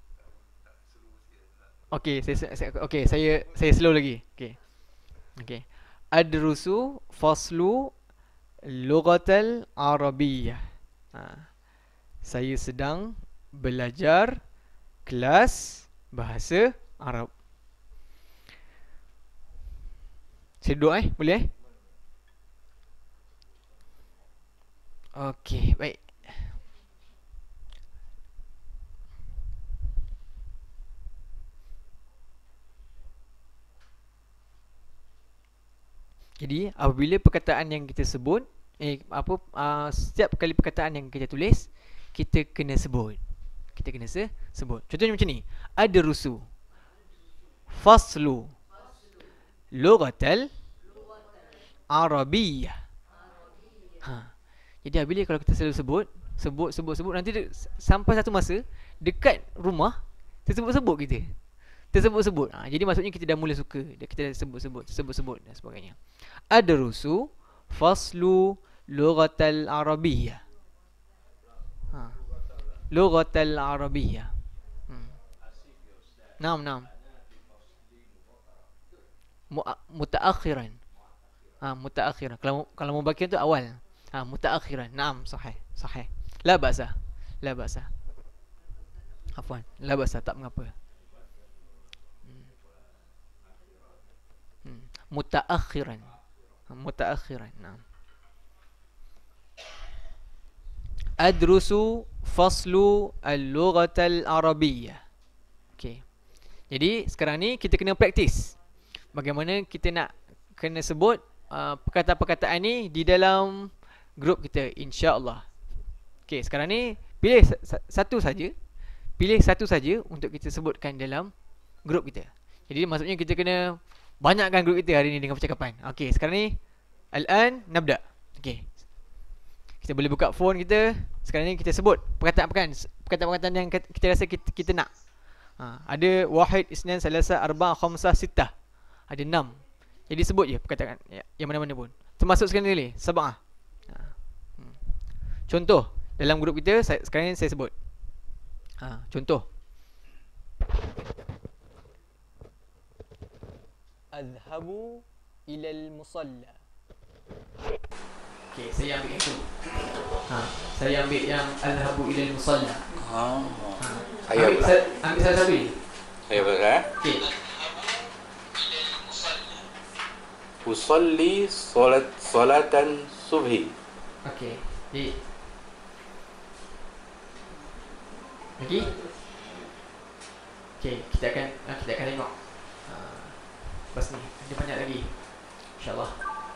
Okey, saya slow lagi. Okey. Adrusu faslu lughatal arabiyyah. Saya sedang belajar kelas bahasa Arab. Saya duduk boleh? Okey, baik. Jadi apabila perkataan yang kita sebut, setiap kali perkataan yang kita tulis, kita kena sebut. Contohnya macam ni. Adrusu faslu lughatal arabiyyah. Jadi apabila kalau kita selalu sebut, nanti sampai satu masa dekat rumah tersebut kita. Jadi maksudnya kita dah mula suka. Kita dah sebut dan sebagainya. Adrusu faslu lughatal arabiyyah. Lughatal arabiyyah. Naam. Mutaakhiran. Mutaakhiran. Kalau mubakkir tu awal. Mutaakhiran. Naam, sahih. La ba'sa. Afwan. La ba'sa, tak mengapa. Mutaakhiran. Naam. Adrusu faslu al-lughatal arabiyyah. Okey. Jadi sekarang ni kita kena praktis bagaimana kita nak kena sebut perkataan-perkataan ni di dalam grup kita, insya-Allah. Okey, sekarang ni pilih satu saja untuk kita sebutkan dalam grup kita. Jadi maksudnya kita kena banyakkan grup kita hari ni dengan percakapan. Okey, sekarang ni al-an nabda. Okey. Kita boleh buka phone kita. Sekarang ni kita sebut perkataan-perkataan yang kita rasa kita nak. Ada wahid, isnan, salasa, arba', khamsah, sittah. Ada 6. Jadi sebut je perkataan yang mana-mana pun. Termasuk sekali ni sab'ah. Contoh dalam grup kita sekarang saya sebut. Contoh. Adhabu ilal musalla. Okey, saya ambil yang tu. Saya ambil yang adhabu ilal musalla. Ambil satu ni. Saya betul. Okey. Usalli salatan subhi. Okey. Jadi lagi. Okey, kita akan tengok. Lepas ni ada banyak lagi. InsyaAllah.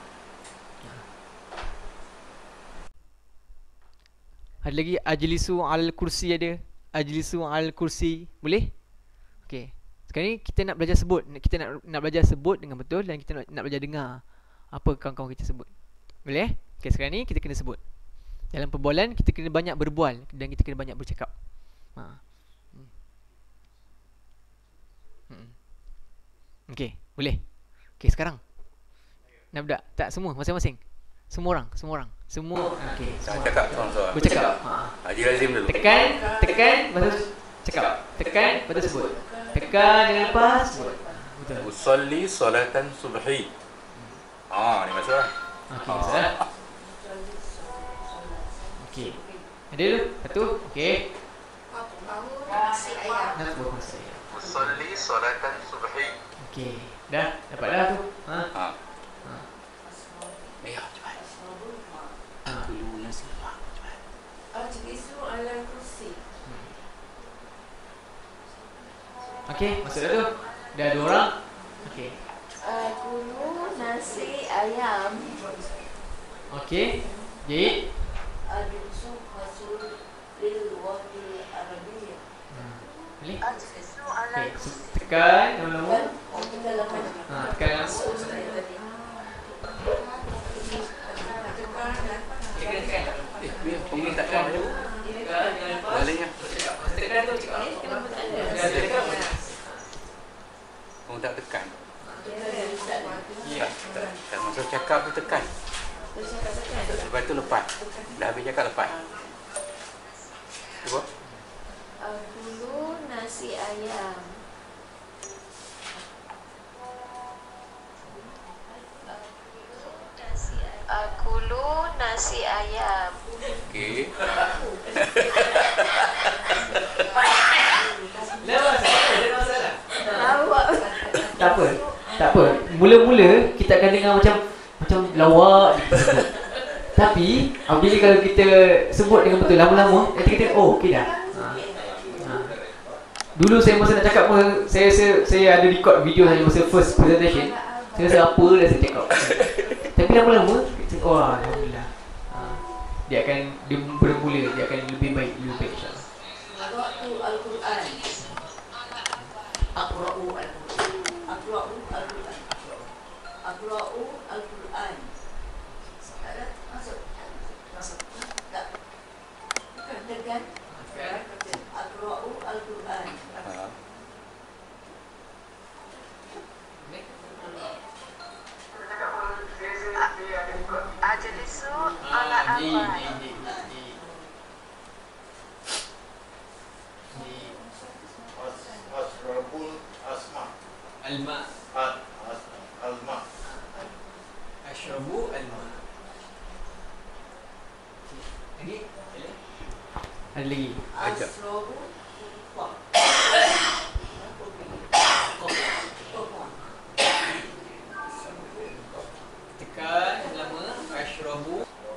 Ada lagi ajlisu al kursi ada. Ajlisu al kursi. Boleh? Okey. Sekarang ni kita nak belajar sebut. Kita nak belajar sebut dengan betul dan kita nak belajar dengar apa kawan-kawan kita sebut. Boleh? Okey, sekarang ni kita kena sebut. Dalam perbualan kita kena banyak berbual dan kita kena banyak bercakap. Okey, boleh. Okey, sekarang. Nak budak? Tak, semua masing-masing. Semua orang. Okey, semua. Cakap soal-soal. Bercakap. Haji Razim dulu. Tekan, lepas tu cakap. Tekan, lepas tu sebut. Tekan, jangan lepas, sebut. Betul. Usalli salatan subhi. Ni masalah. Okey, salah. Okey. Ada dulu. Satu. Okey. Nak buat masa ya. Usalli salatan subhi. Okey. Dah, dapat dah tu. Ya, cepat. Dulu nasi lemak, cepat. Ajlisu ala kursi. Okey, masuk dah tu. Dah 2 orang. Okey. Akulu nasi ayam. Okey. Jadi Adrusu hasul lil wahdi arabiyyah. boleh? Ajlisu ala Okey, kursi. tekan lama-lama. Tekan. Tekan. Biar pengen takkan dulu. Baliknya. Tekan tu cakap. Kau tak tekan. Ya. Tak masuk cakap tu tekan. Lepas tu lepas. Dah habis cakap lepas. Cuba. Akulu nasi ayam. Akulu nasi ayam. Okey. Tak apa. Mula-mula kita akan dengar macam lawak kita sebut. Tapi apabila kalau kita sebut dengan betul lama-lama, nanti kita okey dah. Dulu saya masa nak cakap pun saya ada record video saya masa first presentation. Saya rasa apa dah saya cakap. Tapi lama-lama alhamdulillah. Dia akan bermula, dia akan lebih baik insya-Allah. Aqra'u al-Quran. Aqra'u al-Quran. Masuk. Tak. Tekan. Aqra'u al-Quran. Ajlisu ala apa? Asrabul asma. Alma. Alma. Ashrabu alma. Lagi? Ada lagi? Ajak. Asrabu Tekan lama. Ashrabu.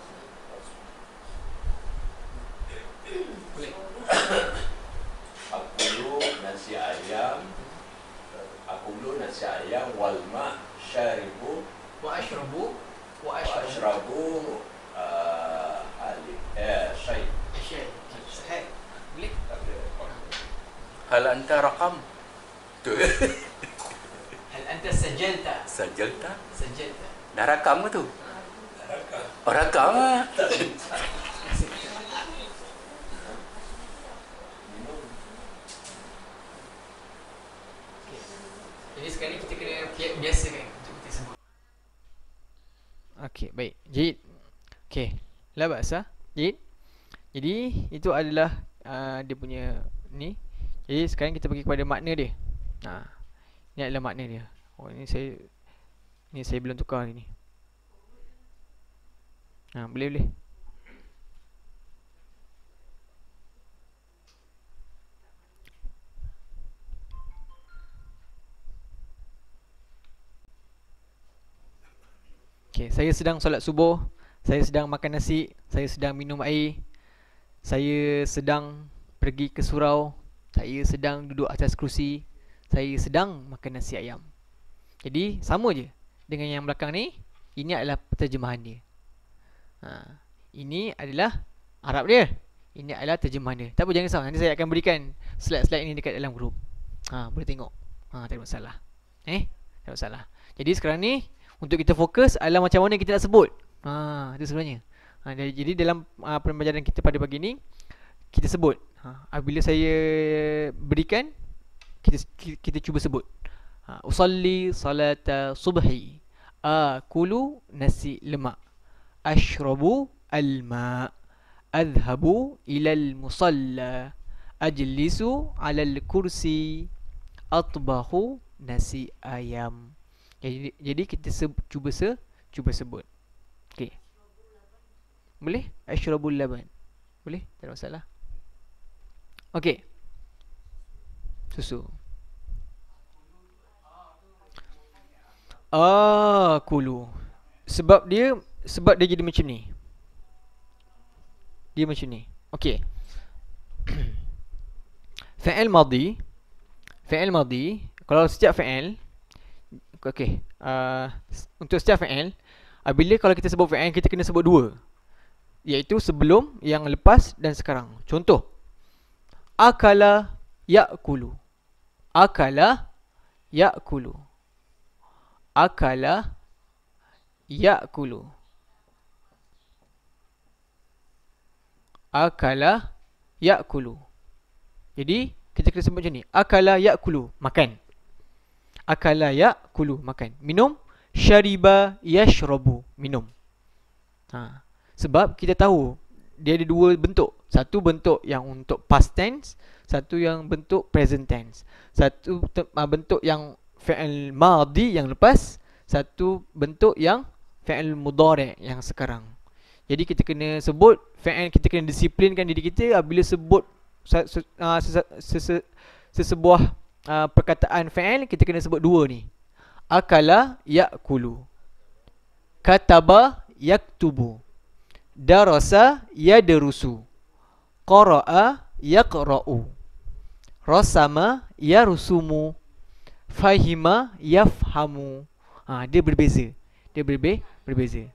Boleh. Akulu nasi ayam wal ma syaribu Wa ashrabu. wa ashrabu syai. Syai. Sahih. Boleh? Hal anta raqam. Tu. Hal anta sajalta. Sajalta. Sajalta. Dah rakam ke tu? Rakam ah. Jadi sekarang ni kita kena biasakan untuk kita sebut. Okey, baik. Jid. Okey. La ba'sa. Jid. Jadi itu adalah dia punya ni. Jadi sekarang kita pergi kepada makna dia. Ni adalah makna dia. Oh, ini saya belum tukar ni. Boleh. Okay, saya sedang solat subuh, saya sedang makan nasi, saya sedang minum air, saya sedang pergi ke surau, saya sedang duduk atas kerusi, saya sedang makan nasi ayam. Jadi sama je dengan yang belakang ni. Ini adalah terjemahan dia. Ini adalah Arab dia, ini adalah terjemahan dia. Tak apa, jangan risau, nanti saya akan berikan slide-slide ini dekat dalam grup. Boleh tengok. Tak ada masalah. Tak ada masalah. Jadi sekarang ni untuk kita fokus adalah macam mana kita nak sebut. Itu sebenarnya. Jadi dalam pembelajaran kita pada pagi ni, kita sebut. Bila saya berikan, kita cuba sebut. Usalli salata subhi, akulu nasi lemak, ashrabu alma, adhabu ilal musalla, ajlisu alal kursi, atbahu nasi ayam. Jadi kita cuba sebut. Okey. Boleh? Ashrabul laban. Boleh? Tak ada masalah. Okey. Susu. Kulu. Sebab dia jadi macam ni. Dia macam ni. Okey. Fi'il madhi. Kalau setiap fi'il, okey, untuk setiap fi'il, bila kalau kita sebut fi'il, kita kena sebut dua, iaitu sebelum, yang lepas dan sekarang. Contoh, akala ya'kulu. Akala ya'kulu. Akala ya'kulu. Akala ya'kulu. Jadi kita kena sebut macam ni. Akala ya'kulu, makan. Akala ya'kulu, makan. Minum. Syariba yashrabu, minum. Sebab kita tahu dia ada dua bentuk. Satu bentuk yang untuk past tense, satu yang bentuk present tense. Satu bentuk yang fi'il madhi yang lepas, satu bentuk yang fi'il mudhari' yang sekarang. Jadi kita kena sebut fi'il, kita kena disiplinkan diri kita bila sebut sesebuah perkataan fi'il, kita kena sebut dua ni. Akala ya'kulu, kataba yaktubu, darasa yadrusu, qara'a yaqra'u, rasama yarusumu, fahima yafhamu. Dia berbeza. Berbeza.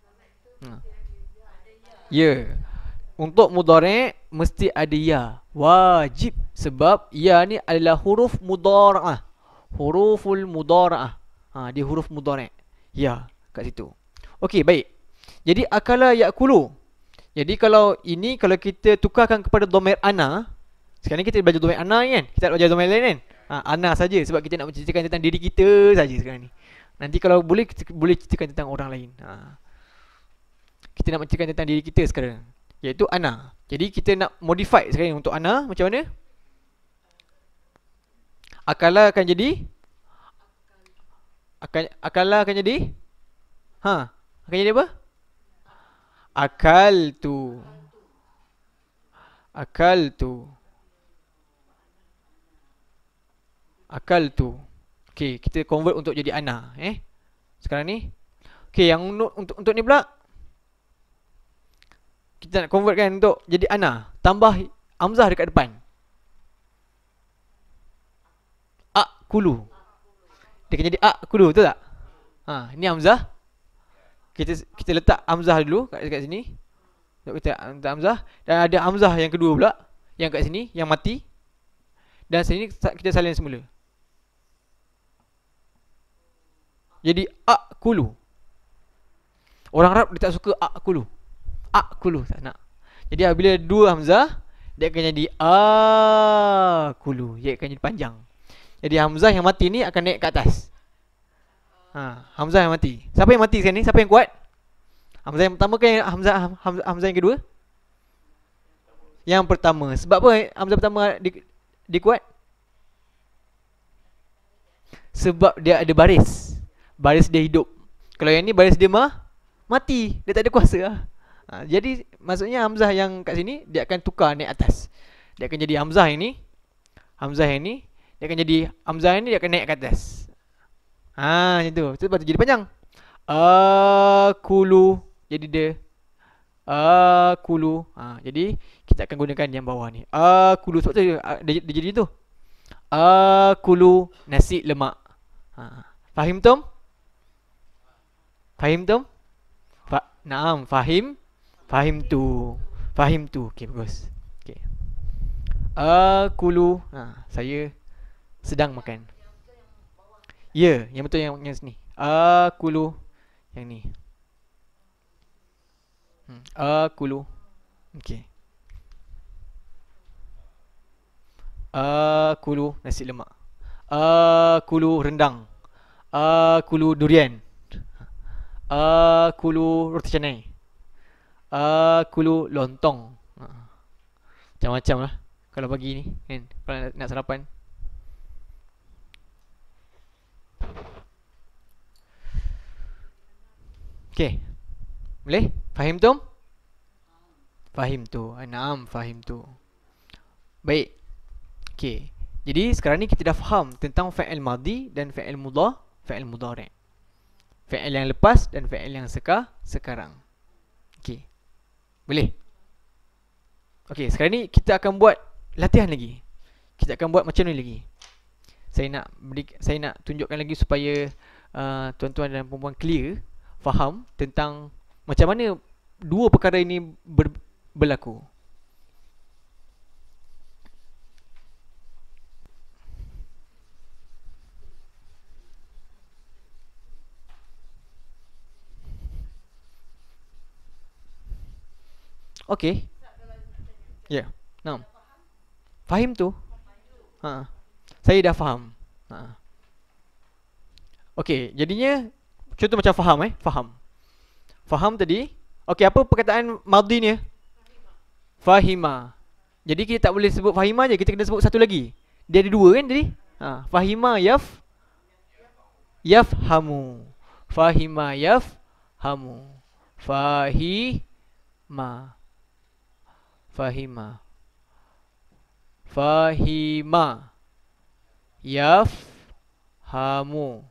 Ya. Untuk mudhari' mesti ada ya. Wajib. Sebab ya ni adalah huruf mudhara'ah. Huruful mudhara'ah. Dia huruf mudhari'. Ya, kat situ. Okey, baik. Jadi akala ya'kulu. Jadi kalau kita tukarkan kepada dhamir ana, sekarang ni kita belajar dhamir ana kan? Kita tak belajar dhamir lain kan? Ana saja, sebab kita nak menceritakan tentang diri kita saja sekarang ni. Nanti kalau boleh, kita boleh ceritakan tentang orang lain. Kita nak menceritakan tentang diri kita sekarang, iaitu ana. Jadi kita nak modify sekarang untuk ana. Macam mana? Akala akan jadi akala akan jadi akan jadi apa? Akaltu. Okey, kita convert untuk jadi ana sekarang ni. Okey, yang untuk ni pula kita nak convertkan untuk jadi ana, tambah hamzah dekat depan. Akulu. Dia akan jadi akulu, betul tak? Ni hamzah. Kita letak hamzah dulu kat sini. Kita letak hamzah. Dan ada hamzah yang kedua pula, yang kat sini, yang mati. Dan sini kita salin semula. Jadi akulu. Orang Arab dia tak suka akulu. Akulu tak nak. Jadi bila dua hamzah, dia akan jadi akulu. Dia akan jadi panjang. Jadi hamzah yang mati ni akan naik ke atas. Hamzah yang mati. Siapa yang mati sekarang ni? Siapa yang kuat? Hamzah yang pertama ke hamzah yang kedua? Yang pertama. Sebab apa hamzah pertama dia kuat? Sebab dia ada baris. Baris dia hidup. Kalau yang ni baris dia mati. Dia tak ada kuasa lah. Jadi maksudnya hamzah yang kat sini dia akan tukar naik atas. Dia akan jadi hamzah yang ni. Hamzah yang ni dia akan jadi hamzah yang ni, dia akan naik ke atas. Macam tu. Sebab tu jadi panjang. Akulu. Jadi dia akulu. Jadi kita akan gunakan yang bawah ni. Akulu. Sebab tu dia jadi tu. Akulu nasi lemak. Fahim tum? Fahim tum? Naam, fahim. Fahim tu. Fahim tu. Okey, bagus. Okey. Akulu. Saya sedang makan. Ya, yang betul yang sini. Akulu. Yang ni. Akulu. Okey. Akulu nasi lemak. Akulu rendang. Akulu durian. Akulu roti canai. Akulu lontong. Macam-macam lah kalau pagi ni kan, kalau nak sarapan. Okay, boleh? Fahim tu? Fahim tu. Naam, fahim tu. Baik. Okay, jadi sekarang ni kita dah faham tentang fa'il madhi dan fa'il mudhari'. Fa'il yang lepas dan fa'il yang sekarang. Okay, boleh? Okay, sekarang ni kita akan buat latihan lagi. Kita akan buat macam ni lagi. Saya nak tunjukkan lagi supaya tuan-tuan dan puan-puan clear, faham tentang macam mana dua perkara ini berlaku. Okay. Ya, naam. Fahim tu? Saya dah faham. Okay, jadinya contoh macam faham faham. Faham tadi. Okay, apa perkataan madhi ni? Fahima. Jadi kita tak boleh sebut fahima je, kita kena sebut satu lagi. Dia ada dua kan tadi? Fahima yafhamu. Fahima yafhamu. Fahima. Fahima. Fahima. Yafhamu.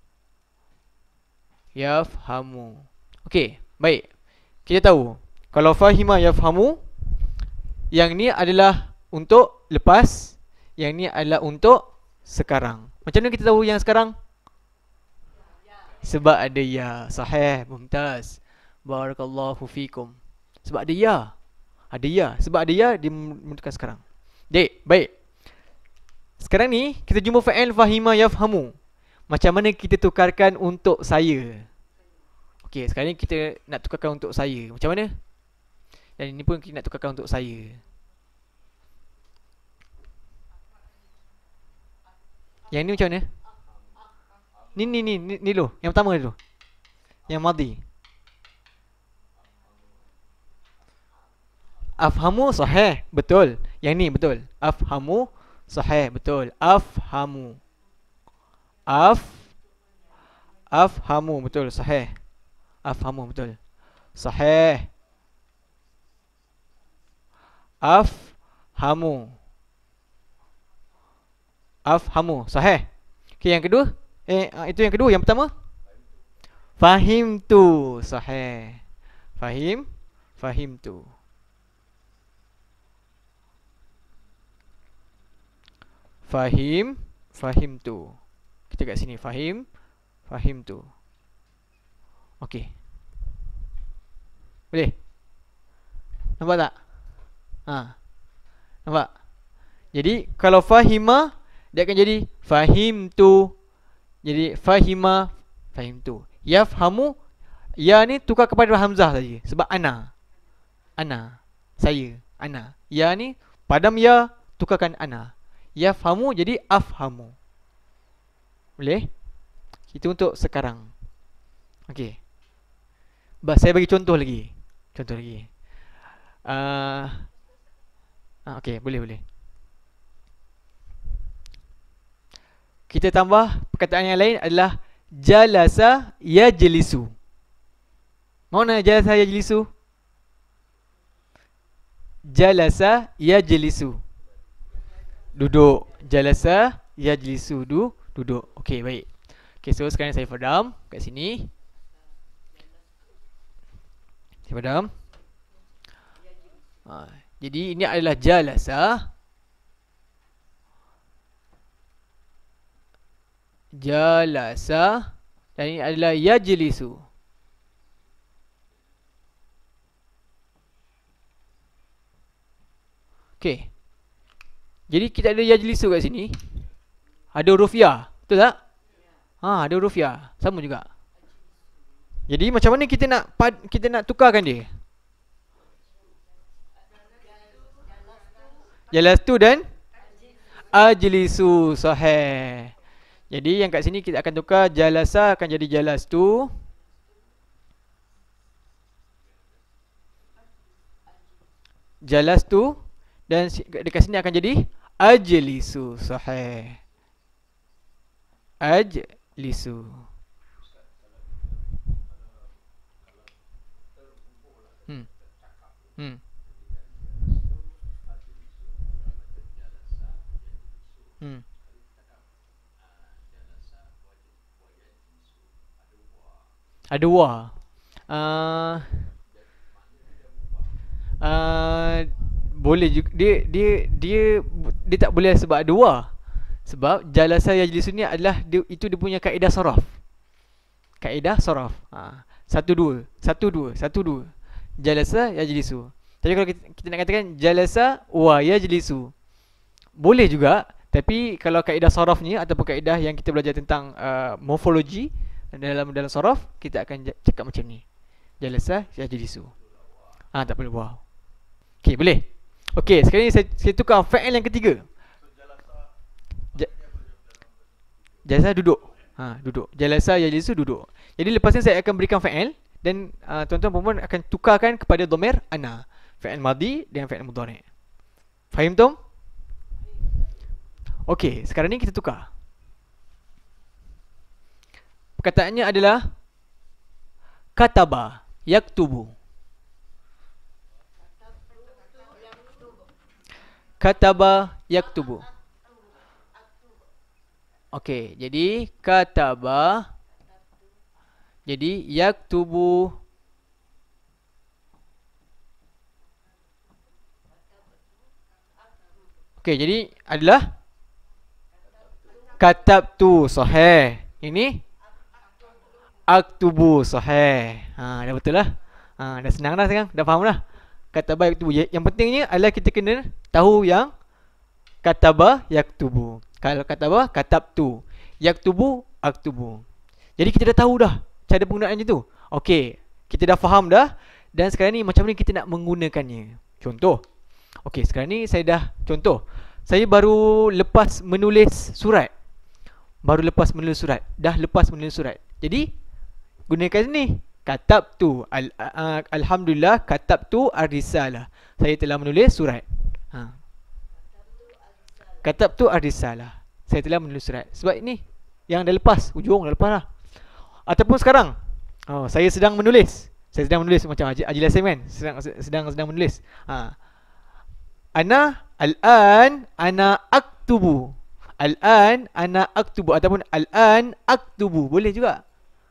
Yafhamu. Okey, baik. Kita tahu kalau fahima yafhamu, yang ni adalah untuk lepas, yang ni adalah untuk sekarang. Macam mana kita tahu yang sekarang? Sebab ada ya. Sahih, mumtaz. Barakallahu fikum. Sebab ada ya. Ada ya. Sebab ada ya, dia menentukan sekarang. Baik. Sekarang ni kita jumpa fa'il fahima yafhamu. Macam mana kita tukarkan untuk saya? Okey, sekarang ni kita nak tukarkan untuk saya. Macam mana? Dan ini pun kita nak tukarkan untuk saya. Yang ni macam mana? Ni dulu. Yang pertama dulu. Yang madhi. Afhamu sahih, betul. Yang ni betul. Afhamu sahih, betul. Afhamu. Afhamu, betul, sahih. Afhamu, betul. Sahih. Afhamu. Afhamu, sahih. Okey, yang kedua. Itu yang kedua. Yang pertama? Fahimtu, sahih. Fahimtu. Fahimtu. Kita kat sini fahimtu. Okey. Boleh? Nampak tak? Nampak? Jadi kalau fahima, dia akan jadi fahimtu. Jadi fahimtu. Yafhamu, ya ni tukar kepada hamzah saja. Sebab ana. Saya. Ana. Ya ni padam ya, tukarkan ana. Yafhamu jadi afhamu. Boleh? Itu untuk sekarang. Okey. Saya bagi contoh lagi. Okey, boleh. Kita tambah perkataan yang lain adalah jalasa yajlisu. Mana jalasa yajlisu? Jalasa yajlisu. Duduk. Jalasa yajlisu. Duduk. Okey, baik. Okey, so sekarang saya padam kat sini. Saya padam. Jadi ini adalah jalasa. Jalasa. Dan ini adalah yajlisu. Okey. Jadi kita ada yajlisu kat sini. Ada huruf ya, betul tak? Ada huruf ya, sama juga. Jadi macam mana kita nak tukarkan dia? Jalastu dan ajlisu, sahih. Jadi yang kat sini kita akan tukar jalasa akan jadi jalastu. Jalastu dan dekat sini akan jadi ajlisu, sahih. Ajlisu. Ada wa. Boleh juga dia tak boleh sebab ada wa. Sebab jalasa yajlisu ni adalah itu dia punya kaedah saraf. Kaedah saraf. 1 2 1 2 1 2. Jalasa yajlisu. Tapi kalau kita nak katakan jalasa wa yajlisu, boleh juga, tapi kalau kaedah sarafnya ataupun kaedah yang kita belajar tentang morfologi dalam saraf, kita akan cakap macam ni. Jalasa yajlisu. Tak perlu wa. Okey, boleh. Okey, sekarang ni saya tukar fa'il yang ketiga. Jalasa duduk. Duduk. Jalasa yajlisu, duduk. Jadi lepas ni saya akan berikan fa'il dan tuan-tuan perempuan akan tukarkan kepada dhamir ana. Fa'il madhi dan fa'il mudhari'. Faham tum? Okey, sekarang ni kita tukar. Perkataannya adalah kataba yaktubu. Kataba yaktubu. Okey, jadi kataba, jadi yaktubu. Okey, jadi adalah katabtu, sahih. Ini aktubu, sahih. Dah betul lah. Dah senang dah sekarang, dah faham dah. Kataba yaktubu. Yang pentingnya adalah kita kena tahu yang kataba yaktubu. Kalau kataba katabtu, yaktubu aktubu. Jadi kita dah tahu dah cara penggunaannya tu. Okey, kita dah faham dah. Dan sekarang ni macam mana kita nak menggunakannya. Contoh. Okey, sekarang ni saya dah contoh. Saya baru lepas menulis surat. Dah lepas menulis surat. Jadi gunakan ni. Katabtu. Alhamdulillah, katabtu ar-risalah. Saya telah menulis surat. Katabtu ar-risalah. Saya telah menulis surat. Sebab ini yang dah lepas, ujung dah lepas lah. Ataupun sekarang, saya sedang menulis. Saya sedang menulis macam Haji Lasim kan, sedang menulis. Ana al-an ana aktubu. Al-an ana aktubu ataupun al-an aktubu. Boleh juga.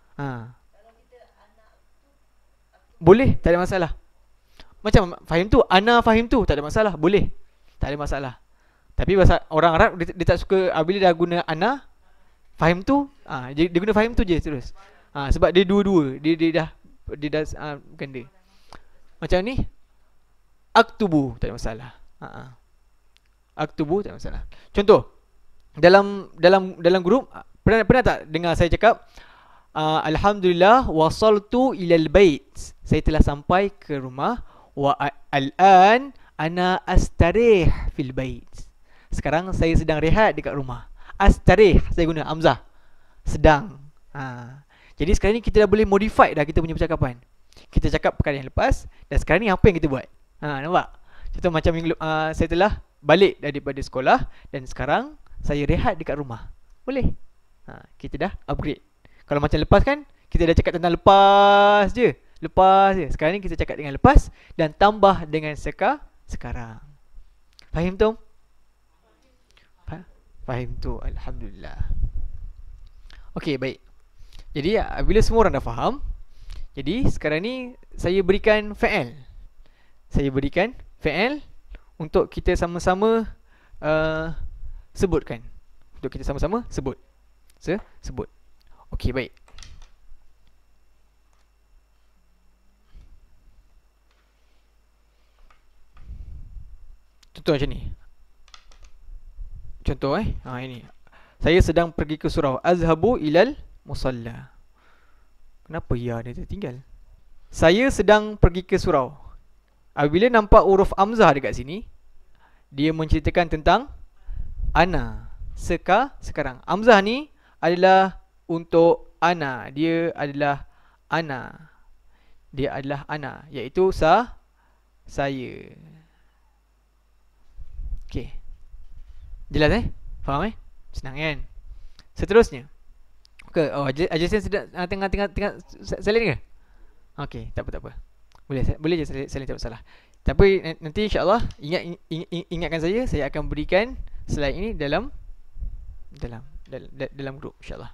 Boleh, tak ada masalah. Macam fahim tu, ana fahim tu, tak ada masalah, boleh. Tak ada masalah. Tapi bahasa orang Arab dia tak suka bila dah guna ana fahim tu, dia guna fahim tu je terus. Sebab dia dua-dua, dia dah ganda. Macam ni aktubu, tak ada masalah. Aktubu, tak ada masalah. Contoh, dalam grup pernah tak dengar saya cakap alhamdulillah wasaltu ilal bait. Saya telah sampai ke rumah. Wa al-an ana astarih fil bait. Sekarang saya sedang rehat dekat rumah. Astarih, saya guna hamzah. Sedang. Jadi sekarang ni kita dah boleh modify dah kita punya percakapan. Kita cakap perkara yang lepas dan sekarang ni apa yang kita buat? Nampak? Atau macam saya telah balik daripada sekolah dan sekarang saya rehat dekat rumah. Boleh. Kita dah upgrade. Kalau macam lepas kan, kita dah cakap tentang lepas je. Lepas je. Sekarang ni kita cakap dengan lepas dan tambah dengan sekarang. Fahim tu? Fahim tu. Alhamdulillah. Okey, baik. Jadi bila semua orang dah faham, jadi sekarang ni saya berikan fa'al. Saya berikan fa'al untuk kita sama-sama sebutkan. Untuk kita sama-sama sebut. Sebut. Okey, baik. Contoh macam ni. Contoh ini. Saya sedang pergi ke surau. Azhabu ilal musalla. Kenapa ya dia tertinggal? Saya sedang pergi ke surau. Apabila nampak huruf hamzah dekat sini, dia menceritakan tentang ana. Sekarang. Hamzah ni adalah untuk ana. Dia adalah ana. Dia adalah ana, iaitu saya. Okey. Jelas Faham Senang kan? Seterusnya. Okay. Ajazan sedang tengah salin ke? Okey, tak apa. Boleh je salin, tak masalah. Tapi nanti insya-Allah ingatkan saya akan berikan slide ini dalam grup insya-Allah.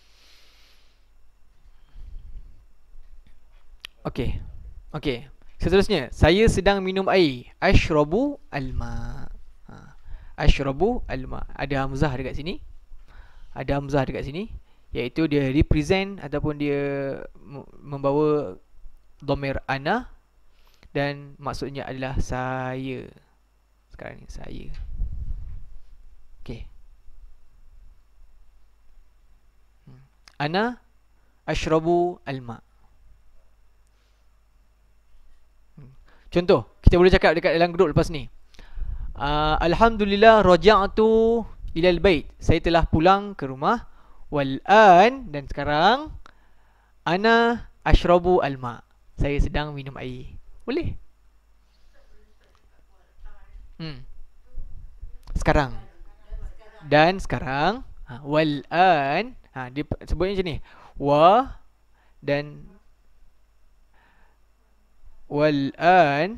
Okey. Seterusnya, saya sedang minum air. Ashrabu alma. Ashrabu alma. Ada hamzah dekat sini. Iaitu dia represent ataupun dia membawa dhamir ana dan maksudnya adalah saya. Sekarang ni saya. Okey. Ana ashrabu alma. Contoh, kita boleh cakap dekat dalam grup lepas ni. Alhamdulillah raja'tu ilal bait. Saya telah pulang ke rumah. Wal an, dan sekarang ana ashrabu alma. Saya sedang minum air. Boleh? Sekarang. Dan sekarang wal an, dia sebutnya macam ni. Wa dan wal an.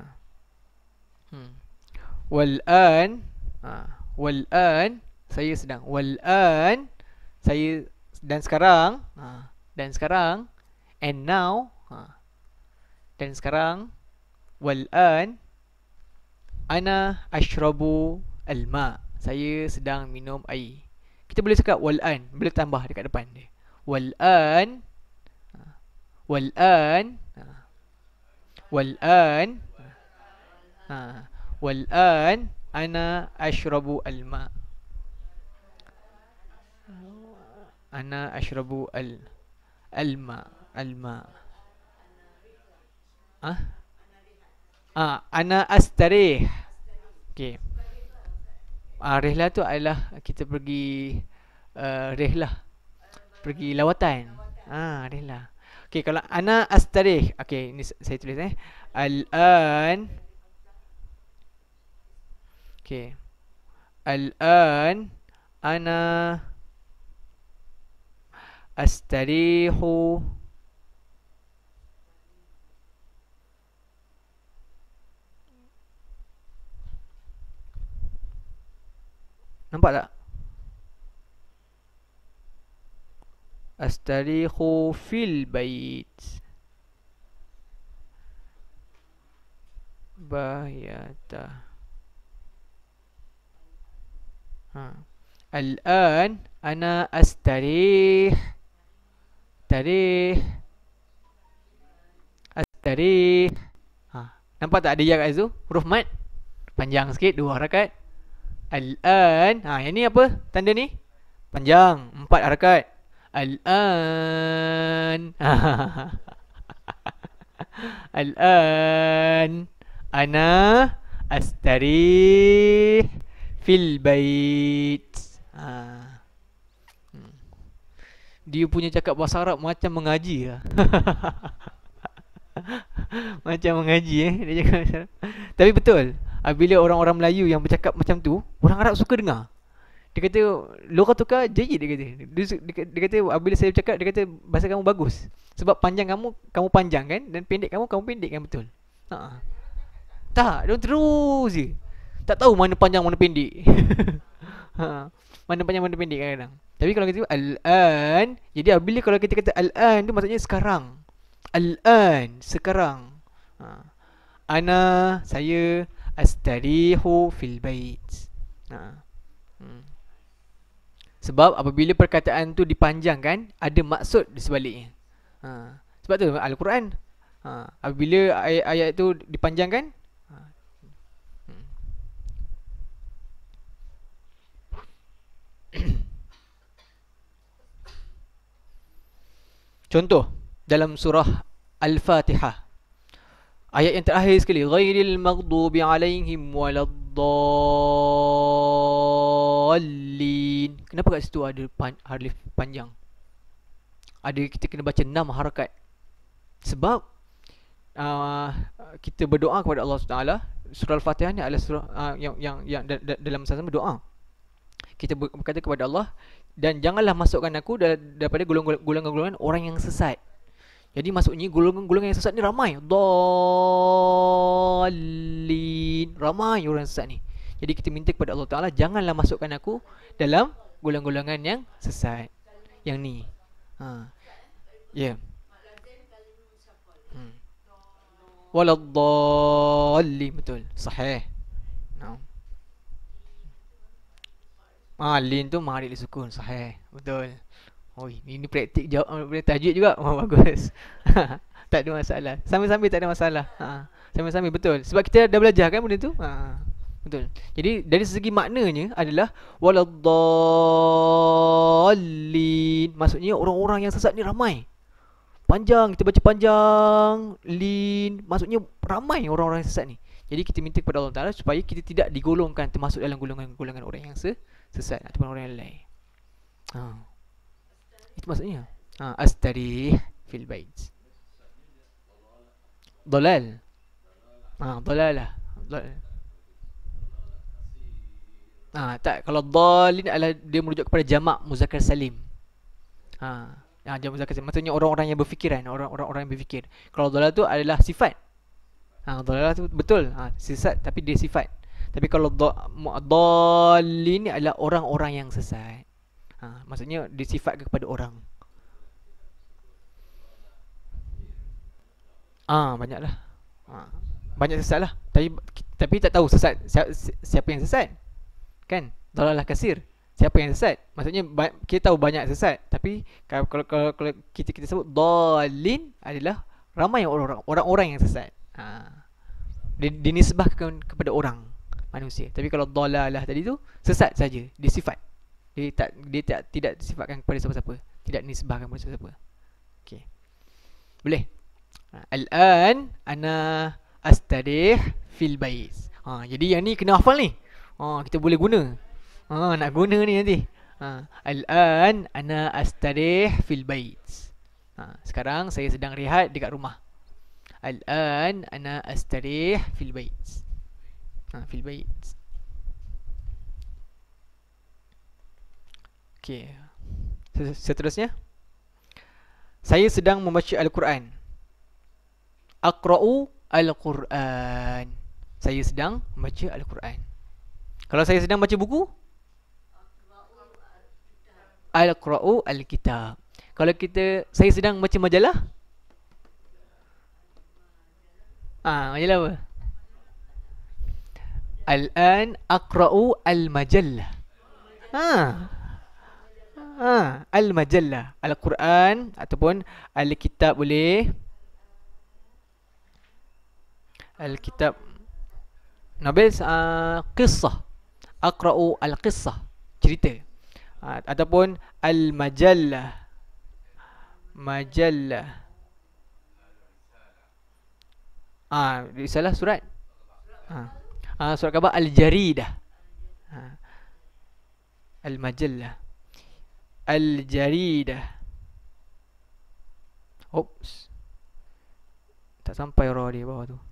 Wal an. Wal an, saya sedang. Wal an, saya, dan sekarang. Dan sekarang. And now. Dan sekarang. Wal an ana ashrabu alma. Saya sedang minum air. Kita boleh cakap wal an, boleh tambah dekat depan dia. Wal an. Wal an. Wal an. Wal an ana ashrabu alma. Ana ashrabu alma. Ana astarih. Okey. Rihlah tu adalah kita pergi rihlah. Pergi lawatan. Rihlah. Okey, kalau ana astarih. Okey, ini saya tulis al-an. Okey. Al-an ana astarihu nampak tak? Astarihu fil bait bayata. Al-an ana astarih. Astarih. Nampak tak ada ya kat situ? Huruf mat panjang sikit, 2 harakat. Al-an. Yang ni apa? Tanda ni? Panjang, 4 harakat. Al-an. Al-an ana astarih fil bait. Dia punya cakap bahasa Arab macam mengaji lah. Macam mengaji dia cakap macam. Tapi betul. Bila orang-orang Melayu yang bercakap macam tu, orang Arab suka dengar. Dia kata lugatuka jayyid, dia kata. Dia kata apabila saya bercakap, dia kata bahasa kamu bagus. Sebab panjang kamu panjang kan, dan pendek kamu pendek kan, betul. Ha. Tak, dia terus je. Tak tahu mana panjang mana pendek. Ha. Mana panjang mana pendek kadang-kadang. Tapi kalau kita al-an, jadi bila kalau kita kata al-an tu maksudnya sekarang. Al-an, sekarang. Ha. Ana, saya astarihu fil bait. Ha. Sebab apabila perkataan tu dipanjangkan, ada maksud di sebaliknya. Ha. Sebab tu Al-Quran, apabila ayat-ayat tu dipanjangkan, contoh dalam surah Al-Fatihah, ayat yang terakhir sekali, ghairil maghdubi alaihim waladdallin. Kenapa kat situ ada harif panjang? Kita kena baca 6 harakat. Sebab kita berdoa kepada Allah SWT. Surah Al-Fatihah ni adalah surah yang dalam sama-sama doa. Kita berkata kepada Allah, dan janganlah masukkan aku daripada golongan-golongan orang yang sesat. Jadi maksudnya golongan-golongan yang sesat ni ramai. Dallin, ramai orang sesat ni. Jadi kita minta kepada Allah Ta'ala, janganlah masukkan aku dalam golongan-golongan yang sesat. Yang ni. Ya. Yeah. Waladdallin, betul. Sahih. Lin tu mari disukun. Sahih. Betul. Oi, ini praktik jawab boleh tajwid juga. Bagus. Tak ada masalah. Sambil-sambil tak ada masalah. Sambil-sambil, betul. Sebab kita dah belajar kan benda tu. Betul. Jadi dari segi maknanya adalah waladdallin. Maksudnya orang-orang yang sesat ni ramai. Panjang, kita baca panjang. Lin, maksudnya ramai orang-orang yang sesat ni. Jadi kita minta kepada Allah Ta'ala supaya kita tidak digolongkan termasuk dalam golongan-golongan orang yang sesat ataupun orang yang lain. Itu maksudnya. Astarih fil bait. Dalal. Dalalah. Tak, kalau dalin adalah dia merujuk kepada jamak muzakkar salim. Jamak muzakkar salim maksudnya orang-orang yang berfikiran, orang-orang yang berfikir. Kalau dalal tu adalah sifat. Dalal tu betul, sesat tapi dia sifat. Tapi kalau dalin ni adalah orang-orang yang sesat. Maksudnya disifat kepada orang. Banyaklah. Banyak sesat lah. Tapi tak tahu sesat siapa yang sesat. Kan? Dalalah kasir. Siapa yang sesat? Maksudnya kita tahu banyak sesat, tapi kalau kita sebut dalin adalah ramai orang-orang yang sesat. Dinisbahkan kepada orang manusia. Tapi kalau dalalah tadi tu sesat saja, disifat. Dia tidak disifatkan kepada siapa-siapa, tidak nisbahkan kepada siapa-siapa. Okey. Boleh. Al-an ana astadih fil bait. Jadi yang ni kena hafal ni. Kita boleh guna. Nak guna ni nanti. Al-an ana astadih fil bait. Sekarang saya sedang rehat dekat rumah. Al-an ana astadih fil bait. Fil bait. Okey. Seterusnya, saya sedang membaca Al-Quran. Aqra'u Al-Quran. Saya sedang membaca Al-Quran. Kalau saya sedang baca buku, Al-Qura'u Al-Kitab. Kalau saya sedang baca majalah, majalah apa? Al-an aqra'u al-majallah. Al-majallah. Al-Quran ataupun Al-Kitab boleh. Al-Kitab. Nabis qissah. Aqra'u al-qissah, cerita. Ataupun al-majallah. Majallah. Risalah surat. Surat khabar al-jaridah. Al-majallah. Al-jaridah. Oops. Tak sampai ra dia bawah tu.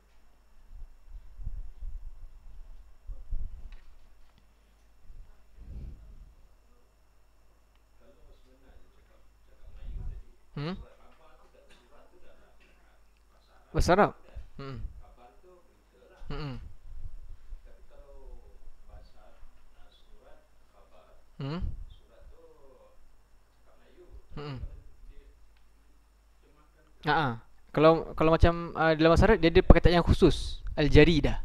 Hmm? Bahasa Arab. Hmm. Hmm. Hmm. Hmm. Kalau macam dalam bahasa Arab dia ada perkataan yang khusus, al-jaridah.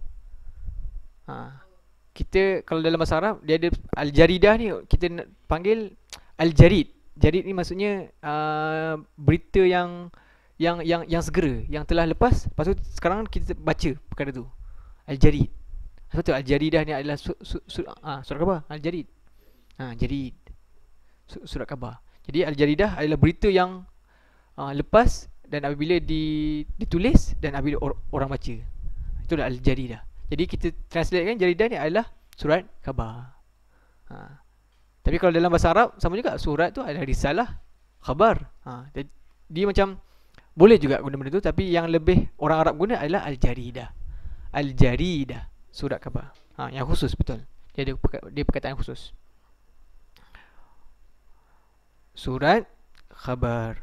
Kita kalau dalam bahasa Arab dia ada al-jaridah ni kita panggil al-jarid. Jarid ni maksudnya berita yang segera, yang telah lepas. Lepas tu sekarang kita baca perkara tu. Al-jarid. Sebab tu al-jaridah ni adalah surat khabar, al-jarid. Jarid. Surat khabar. Jadi al-jaridah adalah berita yang lepas dan apabila ditulis dan apabila orang baca. Itulah al-jaridah. Jadi kita translate kan jaridah ni adalah surat khabar. Tapi kalau dalam bahasa Arab sama juga, surat tu adalah risalah, khabar. Dia macam boleh juga guna benda tu, tapi yang lebih orang Arab guna adalah al-jaridah. Al-jaridah, surat khabar. Yang khusus betul. Dia perkataan khusus. Surat khabar.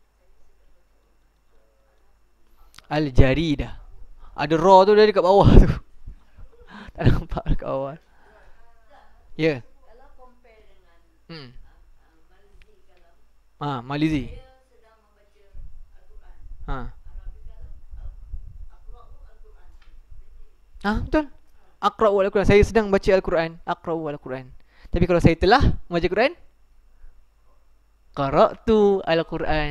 Al-jaridah. Ada ra tu dia dekat bawah tu. Tak nampak dekat bawah. Ya. Kalau compare dengan Hmm. Malizi, kalau Malizi. dia sedang membaca Al-Quran, Arabic kalau Aqra'u Al-Quran. Betul. Aqra'u al-Quran. Saya sedang baca Al-Quran. Aqra'u al-Quran. Tapi kalau saya telah membaca Quran, qara'tu al-Quran.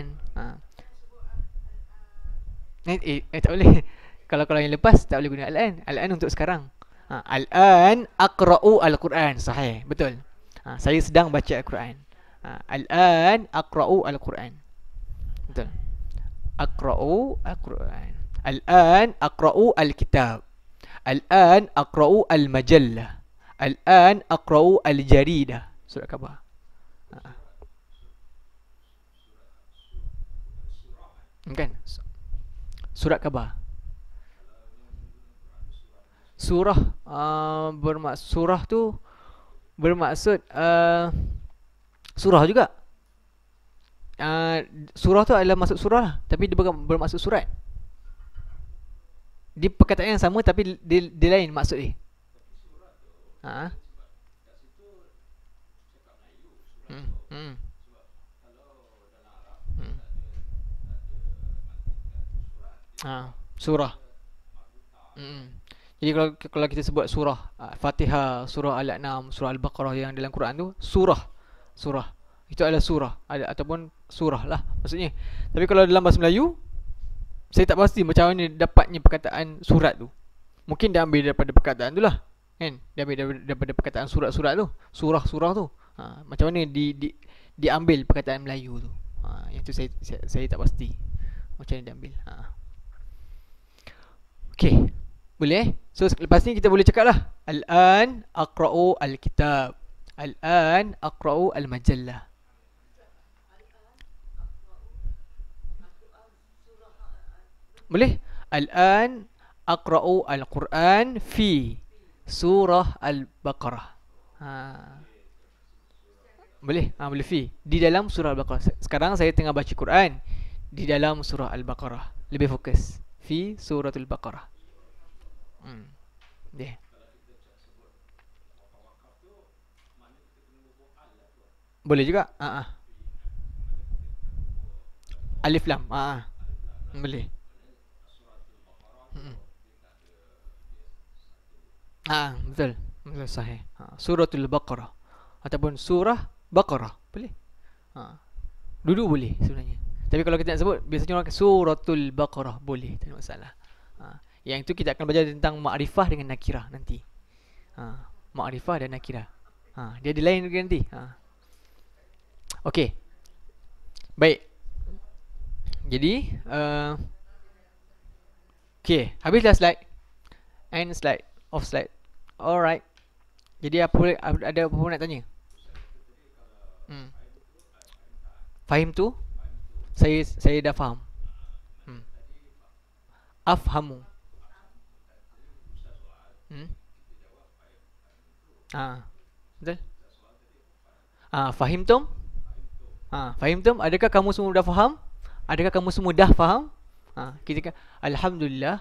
Tak boleh. Kalau yang lepas tak boleh guna al-an. Al-an untuk sekarang. Al-an aqra'u al-Quran. Sahih. Betul. Saya sedang baca Al-Quran. Al-an aqra'u al-Quran. Betul. Aqra'u al-Quran. Al-an aqra'u al-kitab. Al-an aqra'u al-majallah. Al-an aqra'u al-jaridah. Surat khabar. Kan? Surat khabar. Surah surah tu bermaksud surah juga. Surah tu adalah maksud surah lah, tapi dia bukan bermaksud surat. Dia perkataan yang sama tapi dia lain maksud dia. Surah. Jadi kalau kita sebut surah Fatihah, surah Al-An'am, surah Al-Baqarah yang dalam Quran tu surah. Itu adalah surah ataupun surah lah maksudnya. Tapi kalau dalam bahasa Melayu saya tak pasti macam mana dapatnya perkataan surat tu. Mungkin dia ambil daripada perkataan tu lah, kan? Dia ambil daripada perkataan surat-surat tu, surah-surah tu. Macam mana diambil perkataan Melayu tu. Yang tu saya tak pasti macam mana diambil. Okay, boleh? So lepas ni kita boleh cakap lah, Al-an aqra'u al-kitab. Al-an aqra'u al-majallah. Boleh? Al-an aqra'u al-Quran fi surah Al-Baqarah. Boleh? Boleh fi. Di dalam surah Al-Baqarah. Sekarang saya tengah baca Quran di dalam surah Al-Baqarah. Lebih fokus. Fi suratul Baqarah. Dia. Boleh juga. Alif lam. Boleh. Betul. Betul, sahih. Suratul Baqarah ataupun surah Baqarah. Boleh. Dulu boleh sebenarnya. Tapi kalau kita nak sebut, biasanya orang suratul Baqarah. Boleh, tak ada masalah. Yang itu kita akan belajar tentang ma'rifah dengan nakirah nanti. Ma'rifah dan nakirah. Dia ada lain juga nanti. Okey. Baik. Jadi okey, habislah slide. End slide. Off slide. Alright. Jadi ada apa pun nak tanya? Fahim tu? Saya dah faham. Afhamu. Betul? Fahimtum? Fahimtum? Adakah kamu semua dah faham? Adakah kamu semua dah faham? Kita kan alhamdulillah.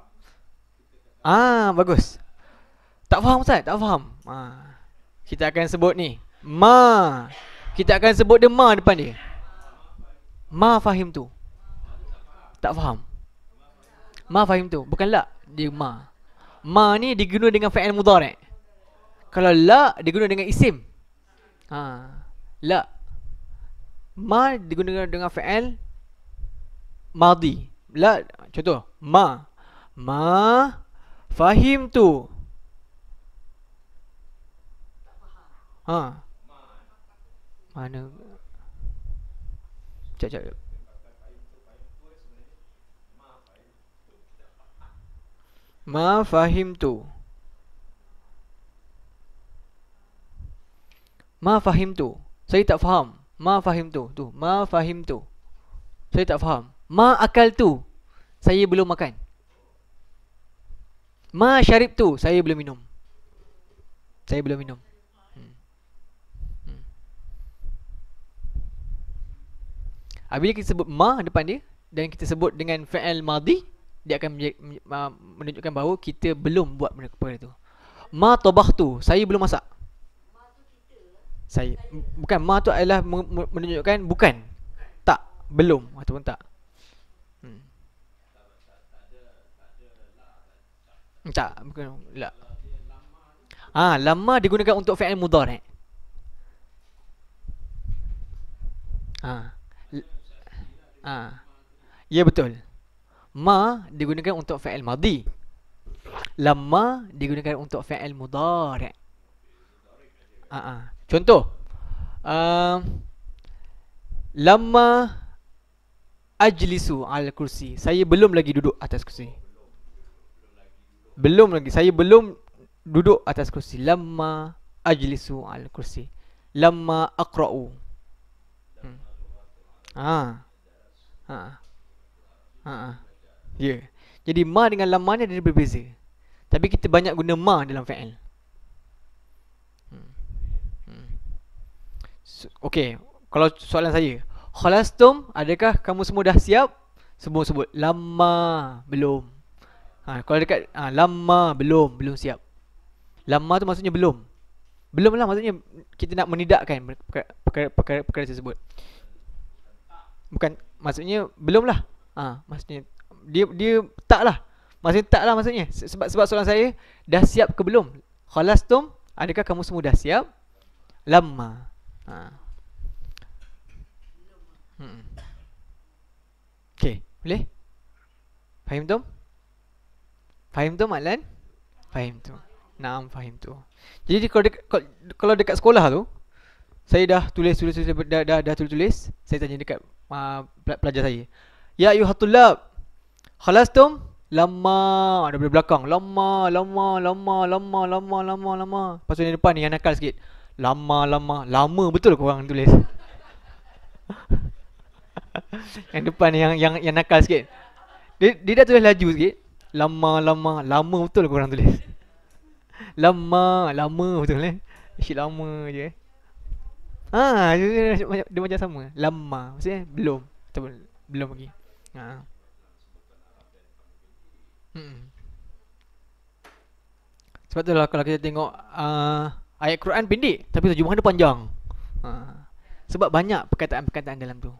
Bagus. Tak faham Ustaz? Tak faham. Kita akan sebut ni ma. Kita akan sebut dia ma depan dia. Ma fahim tu. Tak faham. Ma fahim tu. Bukan la. Dia ma. Ma ni diguna dengan fi'il mudhari'. Kalau la diguna dengan isim. La. Ma diguna dengan fi'il madhi. La, contoh ma. Ma fahim tu. Mana? Sekejap. Ma fahim tu. Ma fahim tu. Saya tak faham. Ma fahim tu. Tu, ma fahim tu. Saya tak faham. Ma akal tu. Saya belum makan. Ma syarib tu. Saya belum minum. Saya belum minum. Bila kita sebut ma depan dia dan kita sebut dengan fi'il madhi, dia akan menunjukkan bahawa kita belum buat perkara itu. Ma tabakhtu, saya belum masak. Saya bukan, ma tu adalah menunjukkan bukan, tak, belum ataupun tak. Tak, bukan la. Lama digunakan untuk fi'il mudhari'. Ya betul. Ma digunakan untuk fi'il madhi. Lamma digunakan untuk fi'il mudhari'. Contoh, lamma ajlisu al kursi. Saya belum lagi duduk atas kursi. Belum lagi. Saya belum duduk atas kursi. Lamma ajlisu al kursi. Lamma aqra'u. Ya. Jadi ma dengan lamma ni ada berbeza. Tapi kita banyak guna ma dalam fi'il. Okey, kalau soalan saya, khalastum, adakah kamu semua dah siap? Semua sebut lamma, belum. Kalau dekat lamma, belum siap. Lamma tu maksudnya belum. Belum lah, maksudnya kita nak menidakkan perkara tersebut. Bukan, maksudnya belum lah. Maksudnya dia tak lah. Maksudnya tak lah maksudnya. Sebab soalan saya, dah siap ke belum? Khalastum, adakah kamu semua dah siap? Lamma. Okay, boleh? Fahim tu? Fahim tu Maklan? Fahim tu. Naam, fahim tu. Jadi kalau dekat sekolah tu, saya dah tulis dah tulis. Saya tanya dekat pelajar saya, ya ayuhatulab, khalastum? Lama. Ada belakang, lama. Lepas tu yang depan ni yang nakal sikit, lama betul korang tulis. Yang depan ni yang nakal sikit, dia dah tulis laju sikit, lama betul korang tulis. Lama betul Asyik lama je. Dia macam sama. Lama maksudnya belum, ataupun belum lagi. Sebab tu lah kalau kita tengok ayat Quran pendek tapi terjemahan dia panjang. Sebab banyak perkataan-perkataan dalam tu.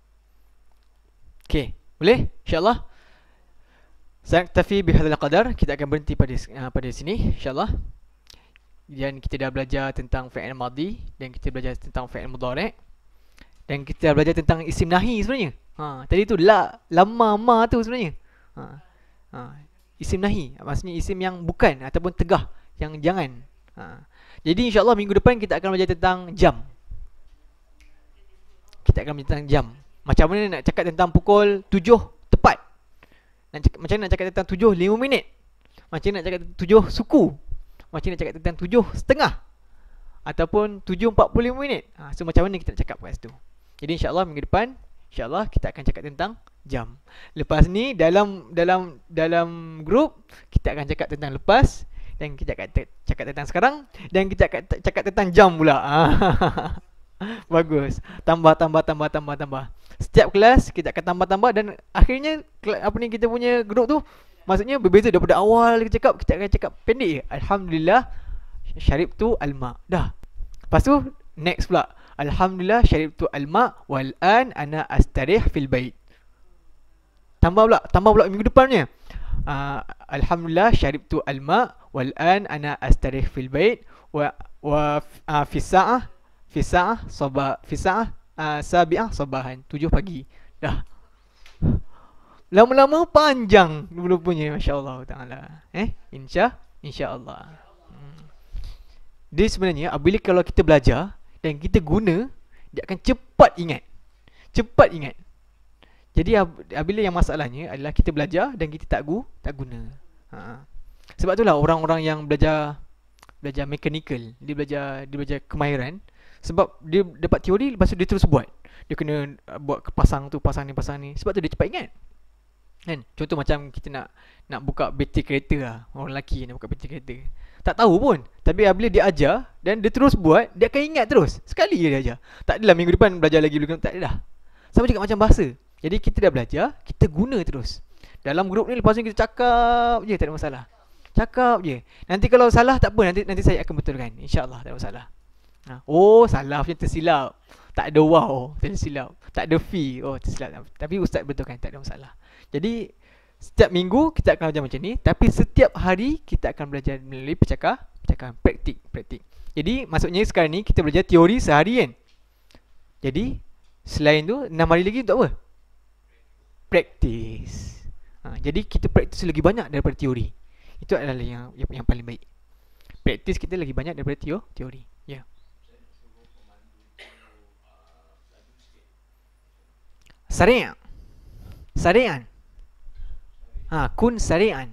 Okay, boleh? InsyaAllah Saktafi bihadzal qadar. Kita akan berhenti pada sini InsyaAllah. Dan kita dah belajar tentang fi'il madhi, dan kita belajar tentang fi'il mudhari', dan kita dah belajar tentang isim nahi sebenarnya. Tadi tu lama ma tu sebenarnya. Isim nahi maksudnya isim yang bukan ataupun tegah, yang jangan. Jadi insyaAllah minggu depan kita akan belajar tentang jam. Kita akan belajar tentang jam. Macam mana nak cakap tentang pukul 7 tepat, macam mana nak cakap tentang 7:05, macam mana nak cakap tentang 7 suku, macam mana nak cakap tentang 7:30, ataupun 7:45. So macam mana kita nak cakap kat situ. Jadi insyaAllah minggu depan InsyaAllah kita akan cakap tentang jam. Lepas ni dalam grup kita akan cakap tentang lepas, dan kita akan cakap tentang sekarang, dan kita akan cakap tentang jam pula. Bagus. Tambah. Setiap kelas kita akan tambah, dan akhirnya kita punya grup tu maksudnya berbeza daripada awal kita akan cakap pendek je. Alhamdulillah syaribtu al-ma. Dah. Lepas tu next pula. Alhamdulillah syaribtu al-ma wal an ana astarih fil bait. Tambah pula minggu depannya. Alhamdulillah syaribtu al-ma wal an ana astarih fil bait wa fi sa'ah sabi'ah sabahan, 7 pagi. Dah. Lama-lama panjang dulu punya, masya-Allah taala. Insya-Allah. Dia sebenarnya apabila kalau kita belajar dan kita guna, dia akan cepat ingat. Jadi apabila yang masalahnya adalah kita belajar dan kita tak guna. Sebab itulah orang-orang yang belajar mechanical, dia belajar kemahiran, sebab dia dapat teori, lepas tu dia terus buat. Dia kena buat pasang ni. Sebab tu dia cepat ingat. Kan? Contoh macam kita nak buka bateri kereta lah. Orang lelaki nak buka bateri kereta, tak tahu pun, tapi apabila dia ajar dan dia terus buat, dia akan ingat terus. Sekali je dia ajar. Tak adalah minggu depan belajar lagi, tak ada dah. Sama juga macam bahasa. Jadi kita dah belajar, kita guna terus. Dalam grup ni lepas ni kita cakap je, tak ada masalah. Cakap je. Nanti kalau salah tak apa, nanti saya akan betulkan. InsyaAllah tak ada masalah. Oh, salah macam tersilap. Tak ada wow, tersilap. Tak ada fee, oh tersilap. Tapi ustaz betulkan, tak ada masalah. Jadi setiap minggu kita akan belajar macam ni, tapi setiap hari kita akan belajar melalui percakapan, praktik. Jadi maksudnya sekarang ni kita belajar teori sehari kan. Jadi selain tu 6 hari lagi untuk apa? Praktis. Jadi kita praktis lagi banyak daripada teori. Itu adalah yang paling baik. Praktis kita lagi banyak daripada teori. Ya. Sari'an. Kun sari'an.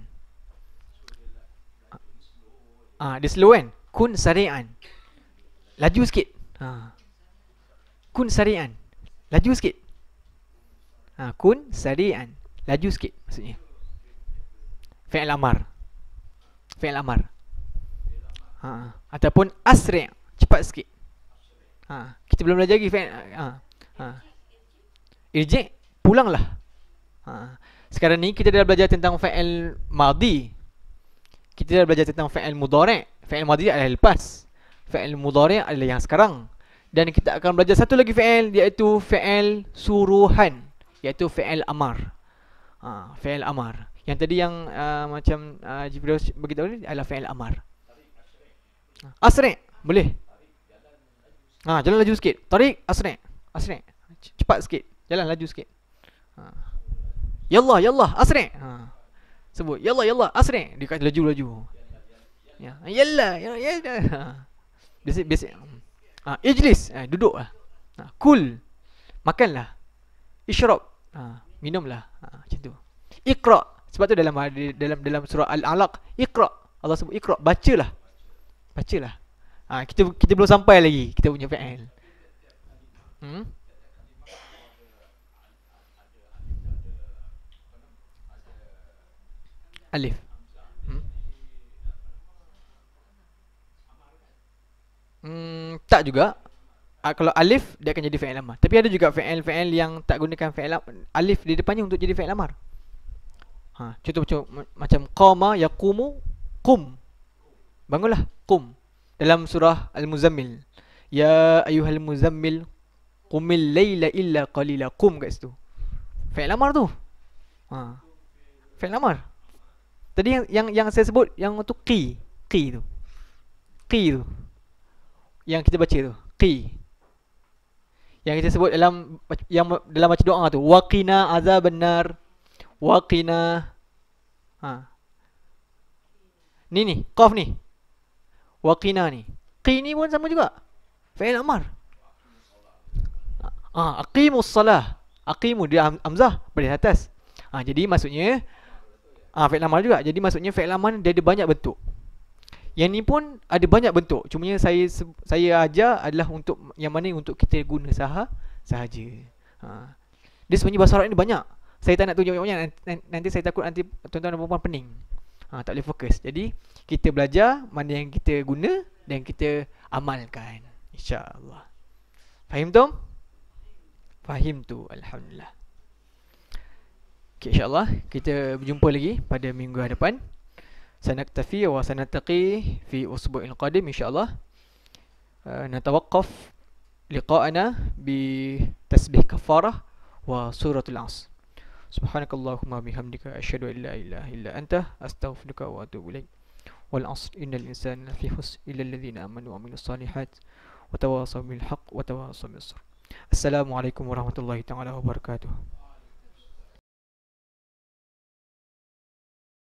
Dia slow kan? Kun sari'an. Laju sikit. Kun sari'an. Laju sikit. Kun sari'an. Laju sikit maksudnya. Fi'il amar. Ataupun asri', cepat sikit. Kita belum belajar lagi fi'il. Irji', pulanglah. Sekarang ni kita dah belajar tentang fi'il madhi. Kita dah belajar tentang fi'il mudhari'. Fi'il madhi adalah lepas. Fi'il mudhari' adalah yang sekarang. Dan kita akan belajar satu lagi fi'il, iaitu fi'il suruhan, iaitu fi'il amar. Fi'il amar. Yang tadi yang macam Jibril beritahu ni adalah fi'il amar. Asri', boleh. Jalan laju sikit. Tariq, asri'. Cepat sikit. Jalan laju sikit. Yallah, asri'. Sebut yallah, asri'. Dia kata laju. Ya, yallah. Basic. Ijlis, duduklah. Kul, makanlah. Isyrab, minumlah. Macam tu. Iqra', sebab tu dalam surah Al-Alaq, Iqra', Allah sebut Iqra', bacalah. Kita belum sampai lagi kita punya fi'il. Alif. Tak juga. Kalau alif dia akan jadi fi'il amar. Tapi ada juga fi'il yang tak gunakan fi'il alif di depannya untuk jadi fi'il amar. Contoh macam qama yaqumu, qum. Bangunlah, qum. Dalam surah Al-Muzammil, ya ayyuhal muzammil qumil laila illa qalila. Qum kat situ. Fi'il amar tu. Fi'il amar. Tadi yang saya sebut yang tu qi tu. Yang kita baca tu, qi. Yang kita sebut dalam baca doa tu, waqina azabannar. Waqina. Ni qaf ni. Waqina ni. Qi ni pun sama juga. Fi'il amar. Aqimus salah. Aqimu dia hamzah pada atas. Jadi maksudnya fi'il amar juga. Jadi maksudnya fi'il amar dia ada banyak bentuk. Yang ni pun ada banyak bentuk. Cumanya saya ajar adalah untuk yang mana untuk kita guna sahaja. Dia sebenarnya bahasa Arab ni banyak. Saya tak nak tunjuk banyak, nanti saya takut nanti tuan-tuan dan perempuan pening. Tak boleh fokus. Jadi kita belajar mana yang kita guna dan kita amalkan, insya-Allah. Fahim tu? Fahim tu, alhamdulillah. Okay, insya-Allah kita berjumpa lagi pada minggu hadapan. Sanaktafi wa sanataqi fi usbu'il qadim insya-Allah. Natawaqqaf liqa'ana bi tasbih kafarah wa suratul 'Asr. Subhanakallahumma bihamdika asyhadu an la ilaha illa anta astaghfiruka wa atubu ilaik. Wal 'asr innal insana lafi khusr illa alladhina amanu wa amilus solihat wa tawasaw bil haqq wa tawasaw bis sabr. Assalamualaikum warahmatullahi taala wabarakatuh.